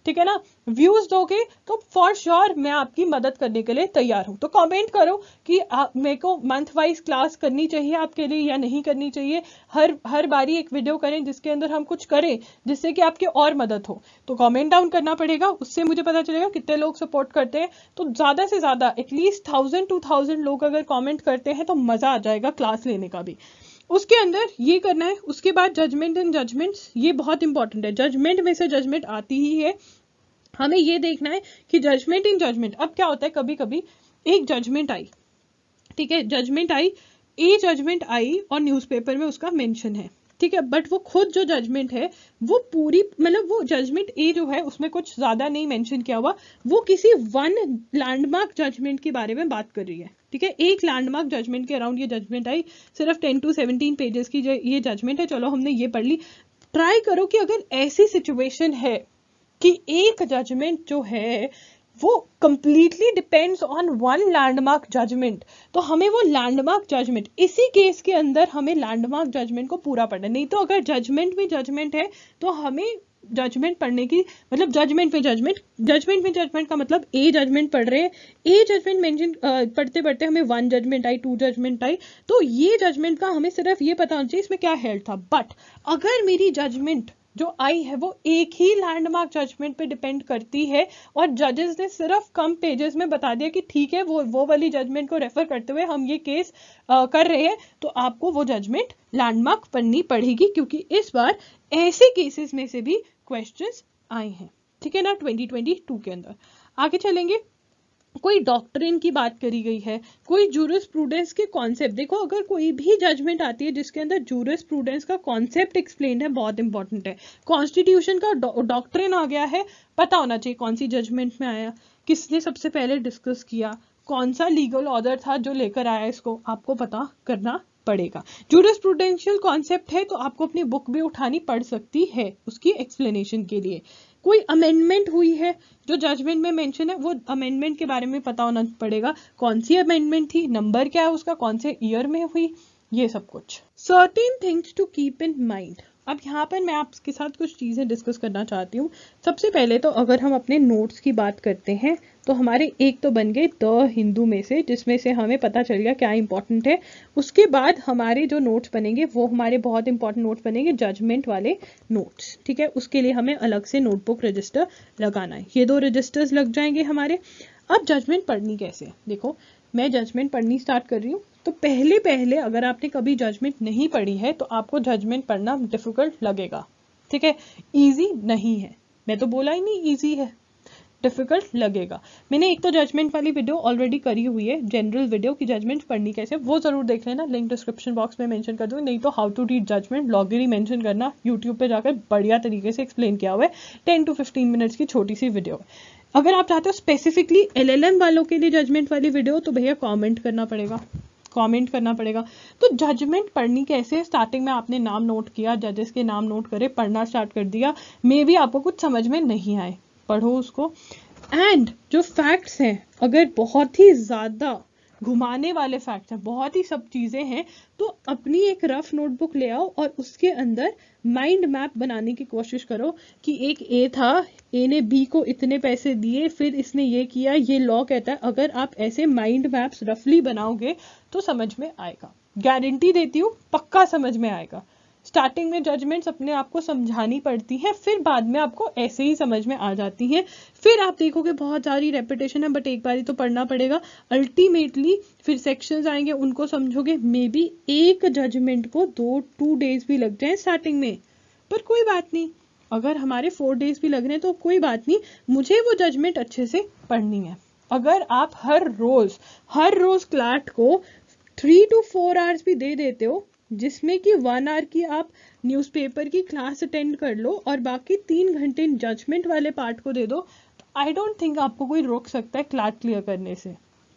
ठीक है ना, व्यूज दोगे तो फॉर श्योर मैं आपकी मदद करने के लिए तैयार हूं। तो कमेंट करो कि मेरे को मंथ वाइज क्लास करनी चाहिए आपके लिए या नहीं करनी चाहिए, हर हर बारी एक वीडियो करें जिसके अंदर हम कुछ करें जिससे कि आपकी और मदद हो। तो कमेंट डाउन करना पड़ेगा, उससे मुझे पता चलेगा कितने लोग सपोर्ट करते हैं। तो ज्यादा से ज्यादा एटलीस्ट थाउजेंड टू थाउजेंड लोग अगर कॉमेंट करते हैं तो मजा आ जाएगा क्लास लेने का भी। उसके अंदर ये करना है। उसके बाद जजमेंट एंड जजमेंट्स, ये बहुत इंपॉर्टेंट है। जजमेंट में से जजमेंट आती ही है, हमें ये देखना है कि जजमेंट इन जजमेंट। अब क्या होता है, कभी कभी एक जजमेंट आई, ठीक है, जजमेंट आई, ए जजमेंट आई और न्यूज़पेपर में उसका मेंशन है, ठीक है, बट वो खुद जो जजमेंट है वो पूरी, मतलब वो जजमेंट ए जो है उसमें कुछ ज्यादा नहीं मेंशन किया हुआ, वो किसी वन लैंडमार्क जजमेंट के बारे में बात कर रही है, ठीक है। एक लैंडमार्क जजमेंट के अराउंड ये जजमेंट आई, सिर्फ टेन टू सेवनटीन पेजेस की जो ये जजमेंट है, चलो हमने ये पढ़ ली। ट्राई करो कि अगर ऐसी सिचुएशन है कि एक जजमेंट जो है वो completely depends on one landmark judgment, तो हमें वो लैंडमार्क जजमेंट, इसी केस के अंदर हमें लैंडमार्क जजमेंट को पूरा पढ़ना है। नहीं तो अगर जजमेंट में जजमेंट है तो हमें जजमेंट पढ़ने की, मतलब जजमेंट में जजमेंट, जजमेंट में जजमेंट का मतलब ए जजमेंट पढ़ रहे हैं, ए जजमेंट मेंशन पढ़ते पढ़ते हमें वन जजमेंट आई, टू जजमेंट आई, तो ये जजमेंट का हमें सिर्फ ये पता होना चाहिए इसमें क्या हेड था। बट अगर मेरी जजमेंट जो आई है वो एक ही लैंडमार्क जजमेंट पे डिपेंड करती है और जजेस ने सिर्फ कम पेजेस में बता दिया कि ठीक है वो वो वाली जजमेंट को रेफर करते हुए हम ये केस आ, कर रहे हैं, तो आपको वो जजमेंट लैंडमार्क पढ़नी पड़ेगी, क्योंकि इस बार ऐसे केसेस में से भी क्वेश्चंस आए हैं, ठीक है ना, ट्वेंटी ट्वेंटी टू के अंदर। आगे चलेंगे, कोई डॉक्ट्रिन की बात करी गई है, कोई जूरिस्प्रूडेंस के कॉन्सेप्ट। देखो अगर कोई भी जजमेंट आती है जिसके अंदर जूरिस्प्रूडेंस का कॉन्सेप्ट एक्सप्लेन है, बहुत इंपॉर्टेंट है। कॉन्स्टिट्यूशन का डॉक्ट्रिन आ गया है, पता होना चाहिए कौन सी जजमेंट में आया, किसने सबसे पहले डिस्कस किया, कौन सा लीगल ऑर्डर था जो लेकर आया, इसको आपको पता करना पड़ेगा। जूरिस्प्रूडेंशियल कॉन्सेप्ट है तो आपको अपनी बुक भी उठानी पड़ सकती है उसकी एक्सप्लेनेशन के लिए। कोई अमेंडमेंट हुई है जो जजमेंट में मेंशन है, वो अमेंडमेंट के बारे में पता होना पड़ेगा, कौन सी अमेंडमेंट थी, नंबर क्या है उसका, कौन से ईयर में हुई, ये सब कुछ। Certain things to keep in mind. अब यहाँ पर मैं आपके साथ कुछ चीजें डिस्कस करना चाहती हूँ। सबसे पहले तो अगर हम अपने नोट्स की बात करते हैं तो हमारे एक तो बन गए द हिंदू में से, जिसमें से हमें पता चल गया क्या इंपॉर्टेंट है। उसके बाद हमारे जो नोट्स बनेंगे वो हमारे बहुत इंपॉर्टेंट नोट्स बनेंगे, जजमेंट वाले नोट्स, ठीक है। उसके लिए हमें अलग से नोटबुक रजिस्टर लगाना है, ये दो रजिस्टर्स लग जाएंगे हमारे। अब जजमेंट पढ़नी कैसे, देखो मैं जजमेंट पढ़नी स्टार्ट कर रही हूँ, तो पहले पहले अगर आपने कभी जजमेंट नहीं पढ़ी है तो आपको जजमेंट पढ़ना डिफिकल्ट लगेगा, ठीक है, इजी नहीं है, मैं तो बोला ही नहीं इजी है, डिफिकल्ट लगेगा। मैंने एक तो जजमेंट वाली वीडियो ऑलरेडी करी हुई है, जनरल वीडियो की जजमेंट पढ़नी कैसे, वो जरूर देख लेना, लिंक डिस्क्रिप्शन बॉक्स में मेंशन कर दूंगी। नहीं तो how to read judgment Lawgiri mention करना, यूट्यूब पे जाकर बढ़िया तरीके से एक्सप्लेन किया हुआ है, टेन टू फिफ्टीन मिनट्स की छोटी सी वीडियो है। अगर आप चाहते हो स्पेसिफिकली एलएलएम वालों के लिए जजमेंट वाली वीडियो, तो भैया कॉमेंट करना पड़ेगा, कमेंट करना पड़ेगा। तो जजमेंट पढ़नी कैसे, स्टार्टिंग में आपने नाम नोट किया, जजेस के नाम नोट करे, पढ़ना स्टार्ट कर दिया, मे भी आपको कुछ समझ में नहीं आए, पढ़ो उसको। एंड जो फैक्ट्स हैं अगर बहुत ही ज्यादा घुमाने वाले फैक्ट्स हैं, बहुत ही सब चीजें हैं, तो अपनी एक रफ नोटबुक ले आओ और उसके अंदर माइंड मैप बनाने की कोशिश करो कि एक ए था, ए ने बी को इतने पैसे दिए, फिर इसने ये किया, ये लॉ कहता है। अगर आप ऐसे माइंड मैप्स रफली बनाओगे तो समझ में आएगा, गारंटी देती हूँ, पक्का समझ में आएगा। स्टार्टिंग में जजमेंट्स अपने आप को समझानी पड़ती है, फिर बाद में आपको ऐसे ही समझ में आ जाती हैं। फिर आप देखोगे बहुत सारी रेपिटेशन है, बट एक बार ही तो पढ़ना पड़ेगा। अल्टीमेटली फिर सेक्शंस आएंगे, उनको समझोगे, मे बी एक जजमेंट को दो टू डेज भी लग जाए स्टार्टिंग में, पर कोई बात नहीं, अगर हमारे फोर डेज भी लग रहे हैं तो कोई बात नहीं, मुझे वो जजमेंट अच्छे से पढ़नी है। अगर आप हर रोज हर रोज क्लैट को थ्री टू फोर आवर्स भी दे देते हो, जिसमें कि वन आवर की आप न्यूज़पेपर की क्लास अटेंड कर लो और बाकी तीन घंटे जजमेंट वाले पार्ट को दे दो, तो आई डोंट थिंक आपको कोई रोक सकता है क्लैट क्लियर करने से,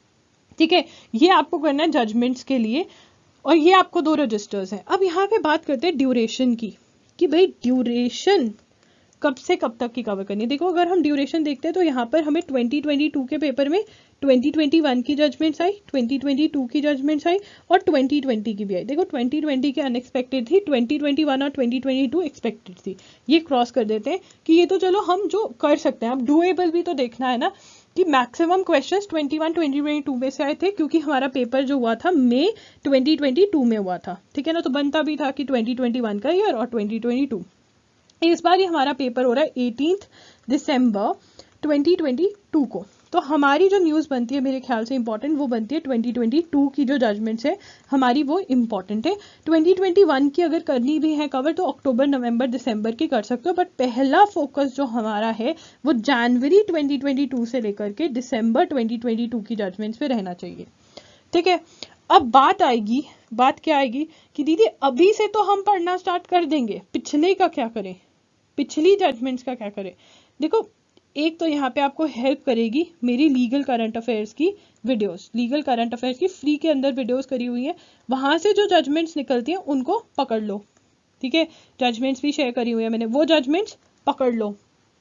ठीक है। ये आपको करना है जजमेंट्स के लिए, और ये आपको दो रजिस्टर्स हैं। अब यहाँ पे बात करते हैं ड्यूरेशन की, कि भाई ड्यूरेशन कब से कब तक की कवर करनी है। देखो अगर हम ड्यूरेशन देखते हैं तो यहाँ पर हमें ट्वेंटी ट्वेंटी टू के पेपर में ट्वेंटी ट्वेंटी वन की जजमेंट्स आई, ट्वेंटी ट्वेंटी टू की जजमेंट्स आई और ट्वेंटी ट्वेंटी की भी आई। देखो ट्वेंटी ट्वेंटी की अनएक्सपेक्टेड थी, ट्वेंटी ट्वेंटी वन और ट्वेंटी ट्वेंटी टू एक्सपेक्टेड थी। ये क्रॉस कर देते हैं कि ये तो चलो हम जो कर सकते हैं, अब डूएबल भी तो देखना है ना कि maximum questions twenty one twenty twenty two में से आए थे, क्योंकि हमारा पेपर जो हुआ था मई ट्वेंटी ट्वेंटी टू में हुआ था, ठीक है ना। तो बनता भी था कि ट्वेंटी ट्वेंटी वन का ईयर और ट्वेंटी ट्वेंटी टू। इस बार ही हमारा पेपर हो रहा है eighteenth December twenty twenty two को। तो हमारी जो न्यूज़ बनती है मेरे ख्याल से इंपॉर्टेंट वो बनती है ट्वेंटी ट्वेंटी टू की जो जजमेंट्स है हमारी वो इंपॉर्टेंट है। ट्वेंटी ट्वेंटी वन की अगर करनी भी है कवर तो अक्टूबर नवंबर दिसंबर की कर सकते हो, बट पहला फोकस जो हमारा है वो जनवरी ट्वेंटी ट्वेंटी टू से लेकर के दिसंबर ट्वेंटी ट्वेंटी टू की जजमेंट्स पे रहना चाहिए, ठीक है। अब बात आएगी, बात क्या आएगी कि दीदी अभी से तो हम पढ़ना स्टार्ट कर देंगे, पिछले का क्या करें, पिछली जजमेंट्स का क्या करें। देखो एक तो यहाँ पे आपको हेल्प करेगी मेरी लीगल करंट अफेयर्स की वीडियोस, लीगल करंट अफेयर्स की फ्री के अंदर वीडियोस करी हुई है, वहां से जो जजमेंट्स निकलती हैं उनको पकड़ लो, ठीक है। जजमेंट्स भी शेयर करी हुई है मैंने, वो जजमेंट्स पकड़ लो।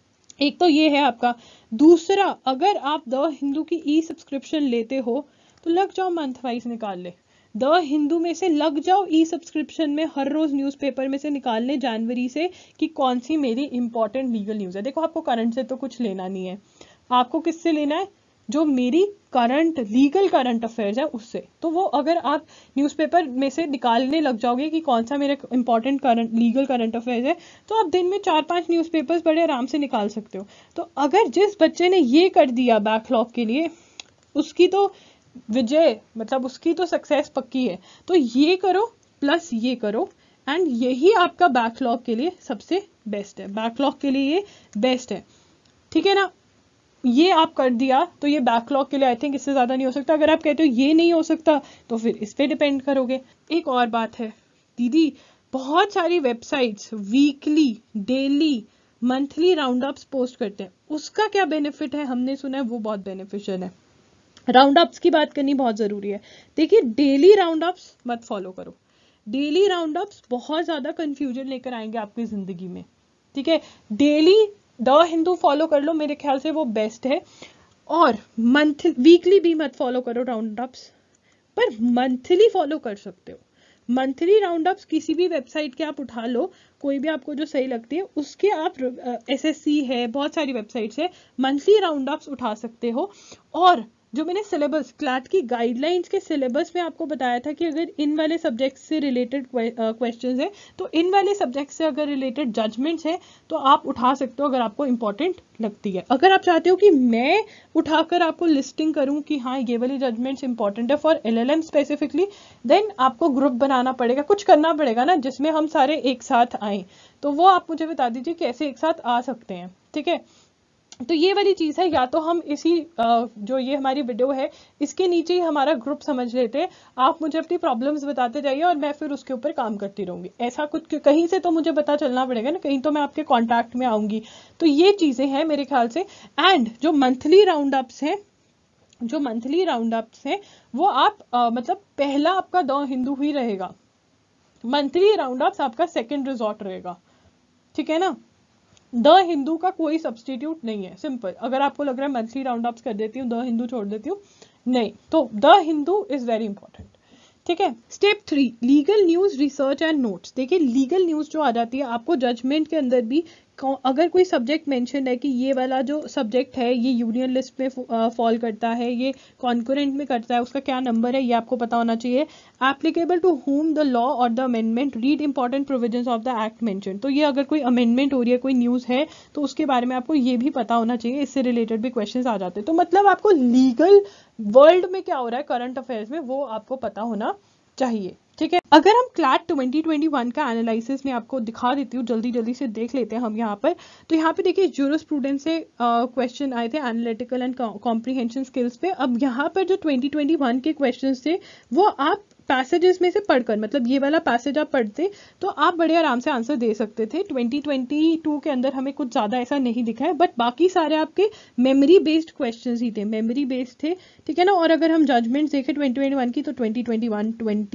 एक तो ये है आपका। दूसरा, अगर आप द हिंदू की ई सब्सक्रिप्शन लेते हो तो लग जाओ मंथ वाइज निकाल ले, द हिंदू में से लग जाओ ई सब्सक्रिप्शन में हर रोज न्यूज़पेपर में से निकालने जनवरी से कि कौन सी मेरी इंपॉर्टेंट लीगल न्यूज़ है। देखो आपको करंट से तो कुछ लेना नहीं है, आपको किससे लेना है, जो मेरी करंट लीगल करंट अफेयर्स है उससे। तो वो अगर आप न्यूज़पेपर में से निकालने लग जाओगे कि कौन सा मेरा important current legal current affairs है, तो आप दिन में चार पांच न्यूज़पेपर्स बड़े आराम से निकाल सकते हो। तो अगर जिस बच्चे ने ये कर दिया बैकलॉग के लिए, उसकी तो विजय, मतलब उसकी तो सक्सेस पक्की है। तो ये करो प्लस ये करो, एंड यही आपका बैकलॉग के लिए सबसे बेस्ट है, बैकलॉग के लिए ये बेस्ट है, ठीक है ना। ये आप कर दिया तो ये बैकलॉग के लिए आई थिंक इससे ज्यादा नहीं हो सकता। अगर आप कहते हो ये नहीं हो सकता तो फिर इस पे डिपेंड करोगे। एक और बात है दीदी, बहुत सारी websites weekly, daily, monthly round ups post करते हैं, उसका क्या बेनिफिट है, हमने सुना है वो बहुत बेनिफिशियल है। राउंड अप्स की बात करनी बहुत जरूरी है। देखिए डेली राउंड अप्स मत फॉलो करो, डेली राउंड अप्स बहुत ज्यादा कंफ्यूजन लेकर आएंगे आपकी जिंदगी में, ठीक है। डेली द हिंदू फॉलो कर लो, मेरे ख्याल से वो बेस्ट है। और मंथ वीकली भी मत फॉलो करो राउंड अप्स, पर मंथली फॉलो कर सकते हो। मंथली राउंड अप्स किसी भी वेबसाइट के आप उठा लो, कोई भी आपको जो सही लगती है उसके आप, एसएससी है, बहुत सारी वेबसाइट्स है, मंथली राउंड अप्स उठा सकते हो। और जो मैंने सिलेबस, क्लैट की गाइडलाइंस के सिलेबस में आपको बताया था कि अगर इन वाले सब्जेक्ट से रिलेटेड क्वेश्चंस है तो इन वाले सब्जेक्ट से अगर रिलेटेड जजमेंट्स है तो आप उठा सकते हो अगर आपको इंपॉर्टेंट लगती है। अगर आप चाहते हो कि मैं उठाकर आपको लिस्टिंग करूं कि हाँ ये वाली जजमेंट्स इंपॉर्टेंट है फॉर एलएलएम स्पेसिफिकली, देन आपको ग्रुप बनाना पड़ेगा, कुछ करना पड़ेगा ना जिसमें हम सारे एक साथ आए। तो वो आप मुझे बता दीजिए कैसे एक साथ आ सकते हैं, ठीक है। तो ये वाली चीज है, या तो हम इसी जो ये हमारी वीडियो है इसके नीचे ही हमारा ग्रुप समझ लेते हैं, आप मुझे अपनी प्रॉब्लम्स बताते जाइए और मैं फिर उसके ऊपर काम करती रहूंगी। ऐसा कुछ कहीं से तो मुझे पता चलना पड़ेगा ना, कहीं तो मैं आपके कांटेक्ट में आऊंगी। तो ये चीजें हैं मेरे ख्याल से। एंड जो मंथली राउंड अप्स हैं, जो मंथली राउंड अप्स हैं वो आप आ, मतलब पहला आपका द हिंदू ही रहेगा, मंथली राउंड अप्स आपका सेकेंड रिजॉर्ट रहेगा, ठीक है ना। द हिंदू का कोई सब्सटीट्यूट नहीं है, सिंपल। अगर आपको लग रहा है मंथली राउंड अप्स कर देती हूँ, द हिंदू छोड़ देती हूँ, नहीं, तो the Hindu is very important, ठीक है। Step three, legal news research and notes. देखिए लीगल न्यूज जो आ जाती है आपको जजमेंट के अंदर भी, अगर कोई सब्जेक्ट मेंशन है कि ये वाला जो सब्जेक्ट है ये यूनियन लिस्ट में फॉल करता है, ये कॉन्करेंट में करता है, उसका क्या नंबर है ये आपको पता होना चाहिए। Applicable to whom the law और the amendment, read important provisions of the act mention. तो ये अगर कोई अमेंडमेंट हो रही है, कोई न्यूज है, तो उसके बारे में आपको ये भी पता होना चाहिए, इससे रिलेटेड भी क्वेश्चंस आ जाते हैं। तो मतलब आपको लीगल वर्ल्ड में क्या हो रहा है करंट अफेयर्स में वो आपको पता होना चाहिए, ठीक है। अगर हम क्लैट ट्वेंटी ट्वेंटी वन का एनालिसिस में आपको दिखा देती हूँ, जल्दी जल्दी से देख लेते हैं हम यहाँ पर। तो यहाँ पे देखिए ज्यूरिस्प्रूडेंस से क्वेश्चन आए थे, एनालिटिकल एंड कॉम्प्रिहेंशन स्किल्स पे। अब यहाँ पर जो ट्वेंटी ट्वेंटी वन के क्वेश्चंस थे वो आप पैसेजेस में से पढ़कर, मतलब ये वाला पैसेज आप पढ़ते तो आप बड़े आराम से आंसर दे सकते थे। ट्वेंटी ट्वेंटी टू के अंदर हमें कुछ ज्यादा ऐसा नहीं दिखा है, बट बाकी सारे आपके मेमोरी बेस्ड क्वेश्चंस ही थे, मेमोरी बेस्ड थे, ठीक है ना। और अगर हम जजमेंट देखें ट्वेंटी ट्वेंटी वन की, तो twenty twenty one, twenty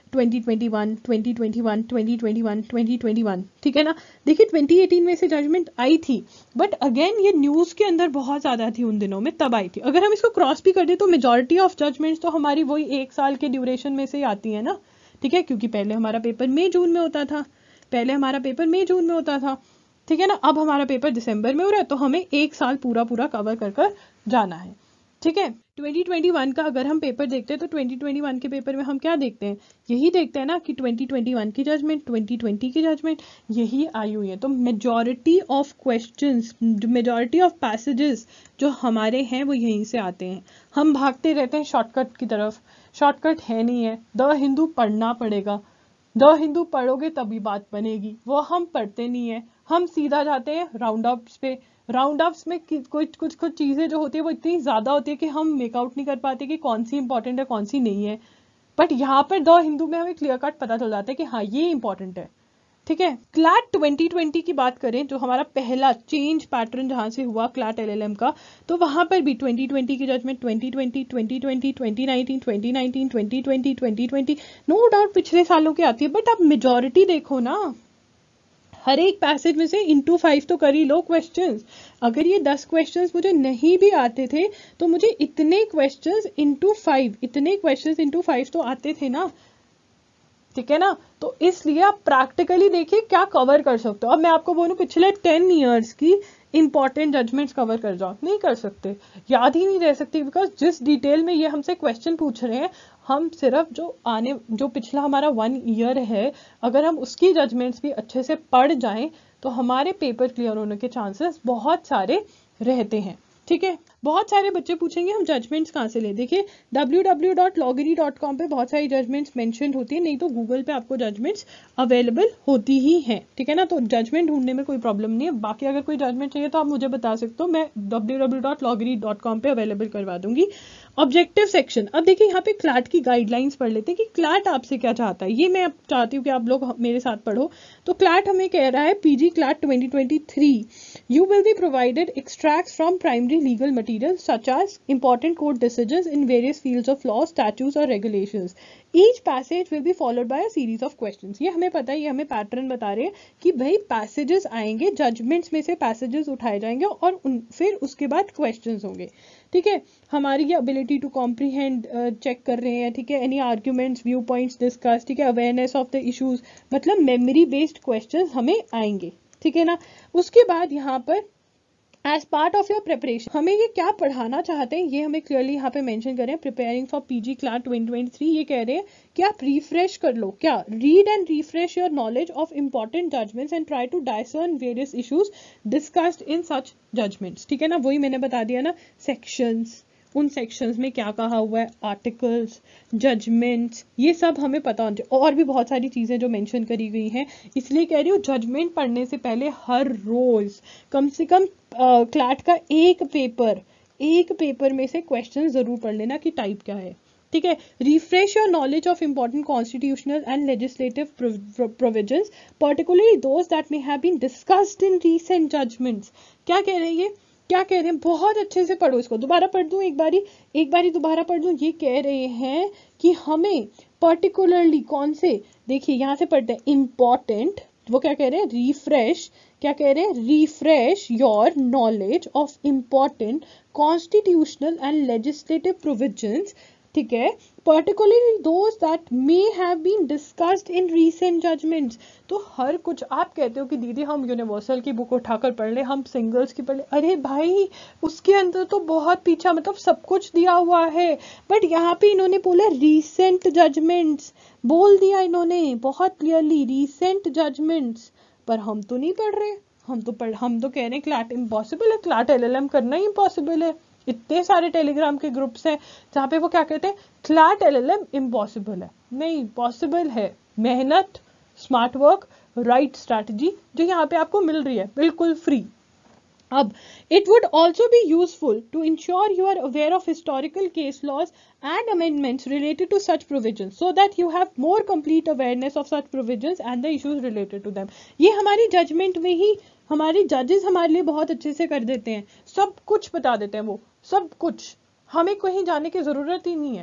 twenty twenty one, twenty twenty one, twenty twenty one, twenty twenty one, ठीक है ना। देखिए ट्वेंटी एटीन में से जजमेंट आई थी, बट अगेन ये न्यूज़ के अंदर बहुत ज़्यादा थी उन दिनों में, तब आई थी। अगर हम इसको क्रॉस भी कर दें तो मेजॉरिटी ऑफ जजमेंट्स तो हमारी वही एक साल के ड्यूरेशन में से ही आती है ना, ठीक है, क्योंकि पहले हमारा पेपर मई जून में होता था, पहले हमारा पेपर मई जून में होता था, ठीक है ना। अब हमारा पेपर दिसंबर में हो रहा है, तो हमें एक साल पूरा पूरा कवर कर कर जाना है, ठीक है। ट्वेंटी ट्वेंटी वन का अगर हम पेपर देखते हैं तो ट्वेंटी ट्वेंटी वन के पेपर में हम क्या देखते हैं, यही देखते हैं ना कि ट्वेंटी ट्वेंटी वन की जजमेंट, ट्वेंटी ट्वेंटी की जजमेंट यही आई हुई है। तो majority of questions, majority of passages जो हमारे हैं वो यहीं से आते हैं। हम भागते रहते हैं शॉर्टकट की तरफ, शॉर्टकट है नहीं है। द हिंदू पढ़ना पड़ेगा, द हिंदू पढ़ोगे तभी बात बनेगी, वो हम पढ़ते नहीं है। हम सीधा जाते हैं राउंड अप्स पे, राउंड अप्स में कुछ कुछ कुछ चीज़ें जो होती है वो इतनी ज़्यादा होती है कि हम मेकआउट नहीं कर पाते कि कौन सी इंपॉर्टेंट है कौन सी नहीं है। बट यहाँ पर द हिंदू में हमें क्लियर कट पता चल जाता है कि हाँ ये इंपॉर्टेंट है, ठीक है। क्लैट ट्वेंटी ट्वेंटी की बात करें, जो हमारा पहला चेंज पैटर्न जहाँ से हुआ क्लैट एलएलएम का, तो वहाँ पर भी ट्वेंटी ट्वेंटी की judgment twenty twenty, twenty twenty, twenty nineteen, twenty nineteen, twenty twenty, twenty twenty no doubt पिछले सालों की आती है। बट आप मेजॉरिटी देखो ना, हर एक पैसेज में से इंटू फाइव तो कर ही लो क्वेश्चंस। अगर ये दस क्वेश्चंस मुझे नहीं भी आते थे तो मुझे इतने क्वेश्चंस इंटू फाइव, इतने क्वेश्चंस इंटू फाइव तो आते थे ना, ठीक है ना। तो इसलिए आप प्रैक्टिकली देखिए क्या कवर कर सकते हो। अब मैं आपको बोलूं पिछले टेन ईयर्स की इंपॉर्टेंट जजमेंट्स कवर कर जाओ, नहीं कर सकते, याद ही नहीं रह सकती, बिकॉज जिस डिटेल में ये हमसे क्वेश्चन पूछ रहे हैं, हम सिर्फ जो आने जो पिछला हमारा वन ईयर है अगर हम उसकी जजमेंट्स भी अच्छे से पढ़ जाएं तो हमारे पेपर क्लियर होने के चांसेस बहुत सारे रहते हैं, ठीक है। बहुत सारे बच्चे पूछेंगे हम जजमेंट्स कहाँ से लें। देखिए W W W dot Lawgiri dot com पे बहुत सारी जजमेंट्स मेंशन होती है, नहीं तो गूगल पे आपको जजमेंट्स अवेलेबल होती ही हैं, ठीक है ना। तो जजमेंट ढूंढने में कोई प्रॉब्लम नहीं है। बाकी अगर कोई जजमेंट चाहिए तो आप मुझे बता सकते हो, मैं W W W dot Lawgiri dot com पे अवेलेबल करवा दूंगी। ऑब्जेक्टिव सेक्शन, अब देखिए यहाँ पे क्लैट की गाइडलाइंस पढ़ लेते हैं कि क्लैट आपसे क्या चाहता है। ये मैं अब चाहती हूँ कि आप लोग मेरे साथ पढ़ो। तो क्लैट हमें कह रहा है PG CLAT twenty twenty three, you will be provided extracts from primary legal material such as important court decisions in various fields of law, statutes और regulations. Each passage will be followed by a series of questions. ये हमें पता है, ये हमें pattern बता रहे हैं कि भाई पैसेजेस आएंगे, जजमेंट्स में से पैसेजेस उठाए जाएंगे और उन, फिर उसके बाद क्वेश्चंस होंगे, ठीक है। हमारी ये एबिलिटी टू कॉम्प्रीहेंड चेक कर रहे हैं, ठीक है। Any arguments, view points discuss, ठीक है। अवेयरनेस ऑफ द इश्यूज, मतलब मेमोरी बेस्ड क्वेश्चंस हमें आएंगे, ठीक है ना। उसके बाद यहाँ पर as part of your preparation हमें ये क्या पढ़ाना चाहते हैं ये हमें क्लियरली यहाँ पे मेंशन करें। Preparing for PG CLAT twenty twenty three, ये कह रहे हैं कि आप रिफ्रेश कर लो, क्या read and refresh your knowledge of important judgments and try to discern various issues discussed in such judgments, ठीक है ना। वही मैंने बता दिया ना, सेक्शंस, उन सेक्शंस में क्या कहा हुआ है, आर्टिकल्स, जजमेंट्स, ये सब हमें पता होना चाहिए। और भी बहुत सारी चीज़ें जो मेंशन करी गई हैं, इसलिए कह रही हूँ जजमेंट पढ़ने से पहले हर रोज कम से कम क्लैट का एक पेपर एक पेपर में से क्वेश्चन जरूर पढ़ लेना कि टाइप क्या है, ठीक है। Refresh your knowledge of important constitutional and legislative provisions, particularly those that may have been discussed in recent judgments. क्या कह रही है, क्या कह रहे हैं, बहुत अच्छे से पढ़ो इसको। दोबारा पढ़ दूं, एक बारी एक बारी दोबारा पढ़ दूं। ये कह रहे हैं कि हमें पर्टिकुलरली कौन से, देखिए यहाँ से पढ़ते हैं इम्पॉर्टेंट, वो क्या कह रहे हैं, रिफ्रेश, क्या कह रहे हैं, refresh your knowledge of important constitutional and legislative provisions, ठीक है, particularly those that may have been discussed in recent judgments. तो हर कुछ आप कहते हो कि दीदी हम यूनिवर्सल की बुक उठाकर पढ़ ले, हम सिंगल्स की पढ़ ले, अरे भाई उसके अंदर तो बहुत पीछा, मतलब सब कुछ दिया हुआ है। बट यहाँ पे इन्होंने बोला रीसेंट जजमेंट्स, बोल दिया इन्होंने बहुत क्लियरली रीसेंट जजमेंट्स, पर हम तो नहीं पढ़ रहे। हम तो पढ़ हम तो कह रहे हैं क्लैट इम्पॉसिबल है, क्लैट एलएलएम करना ही इम्पॉसिबल है। इतने सारे टेलीग्राम के ग्रुप्स हैं जहाँ पे वो क्या कहते हैं क्लैट एलएलएम इम्पॉसिबल है। नहीं, पॉसिबल है। मेहनत, स्मार्ट वर्क, राइट स्ट्रैटेजी जो यहाँ पे आपको मिल रही है बिल्कुल फ्री। अब it would also be useful to ensure you are aware of historical case laws and amendments related to such provisions so that you have more complete awareness of such provisions and the issues related to them। ये हमारी judgement में ही हमारे जजेस हमारे लिए बहुत अच्छे से कर देते हैं, सब कुछ बता देते हैं, वो सब कुछ, हमें कहीं जाने की जरूरत ही नहीं है।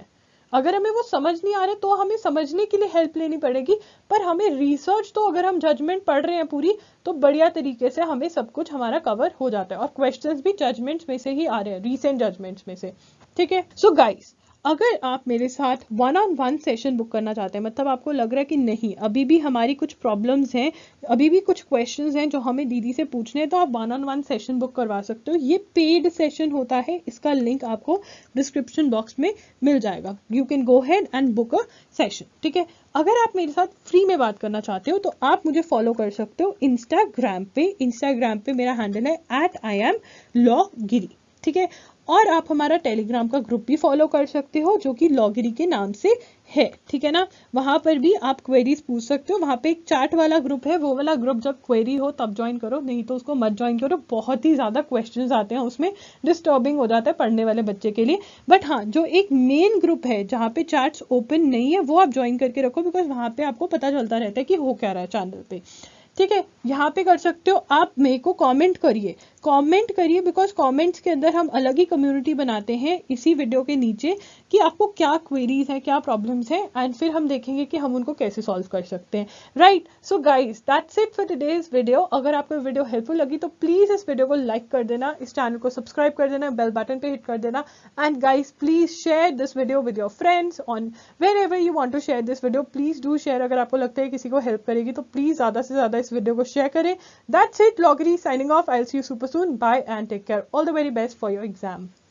अगर हमें वो समझ नहीं आ रहा तो हमें समझने के लिए हेल्प लेनी पड़ेगी, पर हमें रिसर्च तो अगर हम जजमेंट पढ़ रहे हैं पूरी तो बढ़िया तरीके से हमें सब कुछ हमारा कवर हो जाता है, और क्वेश्चंस भी जजमेंट्स में से ही आ रहे हैं, रीसेंट जजमेंट्स में से, ठीक है। सो गाइस, अगर आप मेरे साथ one on one session book करना चाहते हैं, मतलब आपको लग रहा है कि नहीं अभी भी हमारी कुछ प्रॉब्लम्स हैं, अभी भी कुछ क्वेश्चंस हैं जो हमें दीदी से पूछने हैं, तो आप one on one session book करवा सकते हो। ये पेड सेशन होता है, इसका लिंक आपको डिस्क्रिप्शन बॉक्स में मिल जाएगा। You can go ahead and book a session, ठीक है। अगर आप मेरे साथ फ्री में बात करना चाहते हो तो आप मुझे फॉलो कर सकते हो इंस्टाग्राम पे। इंस्टाग्राम पे मेरा हैंडल है at I am law giri, ठीक है। और आप हमारा टेलीग्राम का ग्रुप भी फॉलो कर सकते हो जो कि लॉगिरी के नाम से है, ठीक है ना। वहां पर भी आप क्वेरीज पूछ सकते हो। वहां पे एक चैट वाला ग्रुप है, वो वाला ग्रुप जब क्वेरी हो तब ज्वाइन करो, नहीं तो उसको मत ज्वाइन करो। बहुत ही ज्यादा क्वेश्चंस आते हैं उसमें, डिस्टर्बिंग हो जाता है पढ़ने वाले बच्चे के लिए। बट हाँ, जो एक मेन ग्रुप है जहाँ पे चैट्स ओपन नहीं है वो आप ज्वाइन करके रखो, बिकॉज वहां पे आपको पता चलता रहता है कि हो क्या रहा है चैनल पे, ठीक है। यहाँ पे कर सकते हो आप मेरे को कमेंट करिए, कमेंट करिए, बिकॉज कमेंट्स के अंदर हम अलग ही कम्युनिटी बनाते हैं इसी वीडियो के नीचे कि आपको क्या क्वेरीज है, क्या प्रॉब्लम्स है, एंड फिर हम देखेंगे कि हम उनको कैसे सॉल्व कर सकते हैं, right. So guys, that's it for today's video. अगर आपको वीडियो हेल्पफुल लगी तो प्लीज इस वीडियो को लाइक कर देना, इस चैनल को सब्सक्राइब कर देना, बेल बटन पे हिट कर देना, and guys please share this video with your friends on wherever you want to share this video. Please do share, अगर आपको लगता है किसी को हेल्प करेगी तो प्लीज ज्यादा से ज्यादा इस वीडियो को शेयर करें। That's it, Loggery signing off. I'll see you super soon. Bye and take care. All the very best for your exam.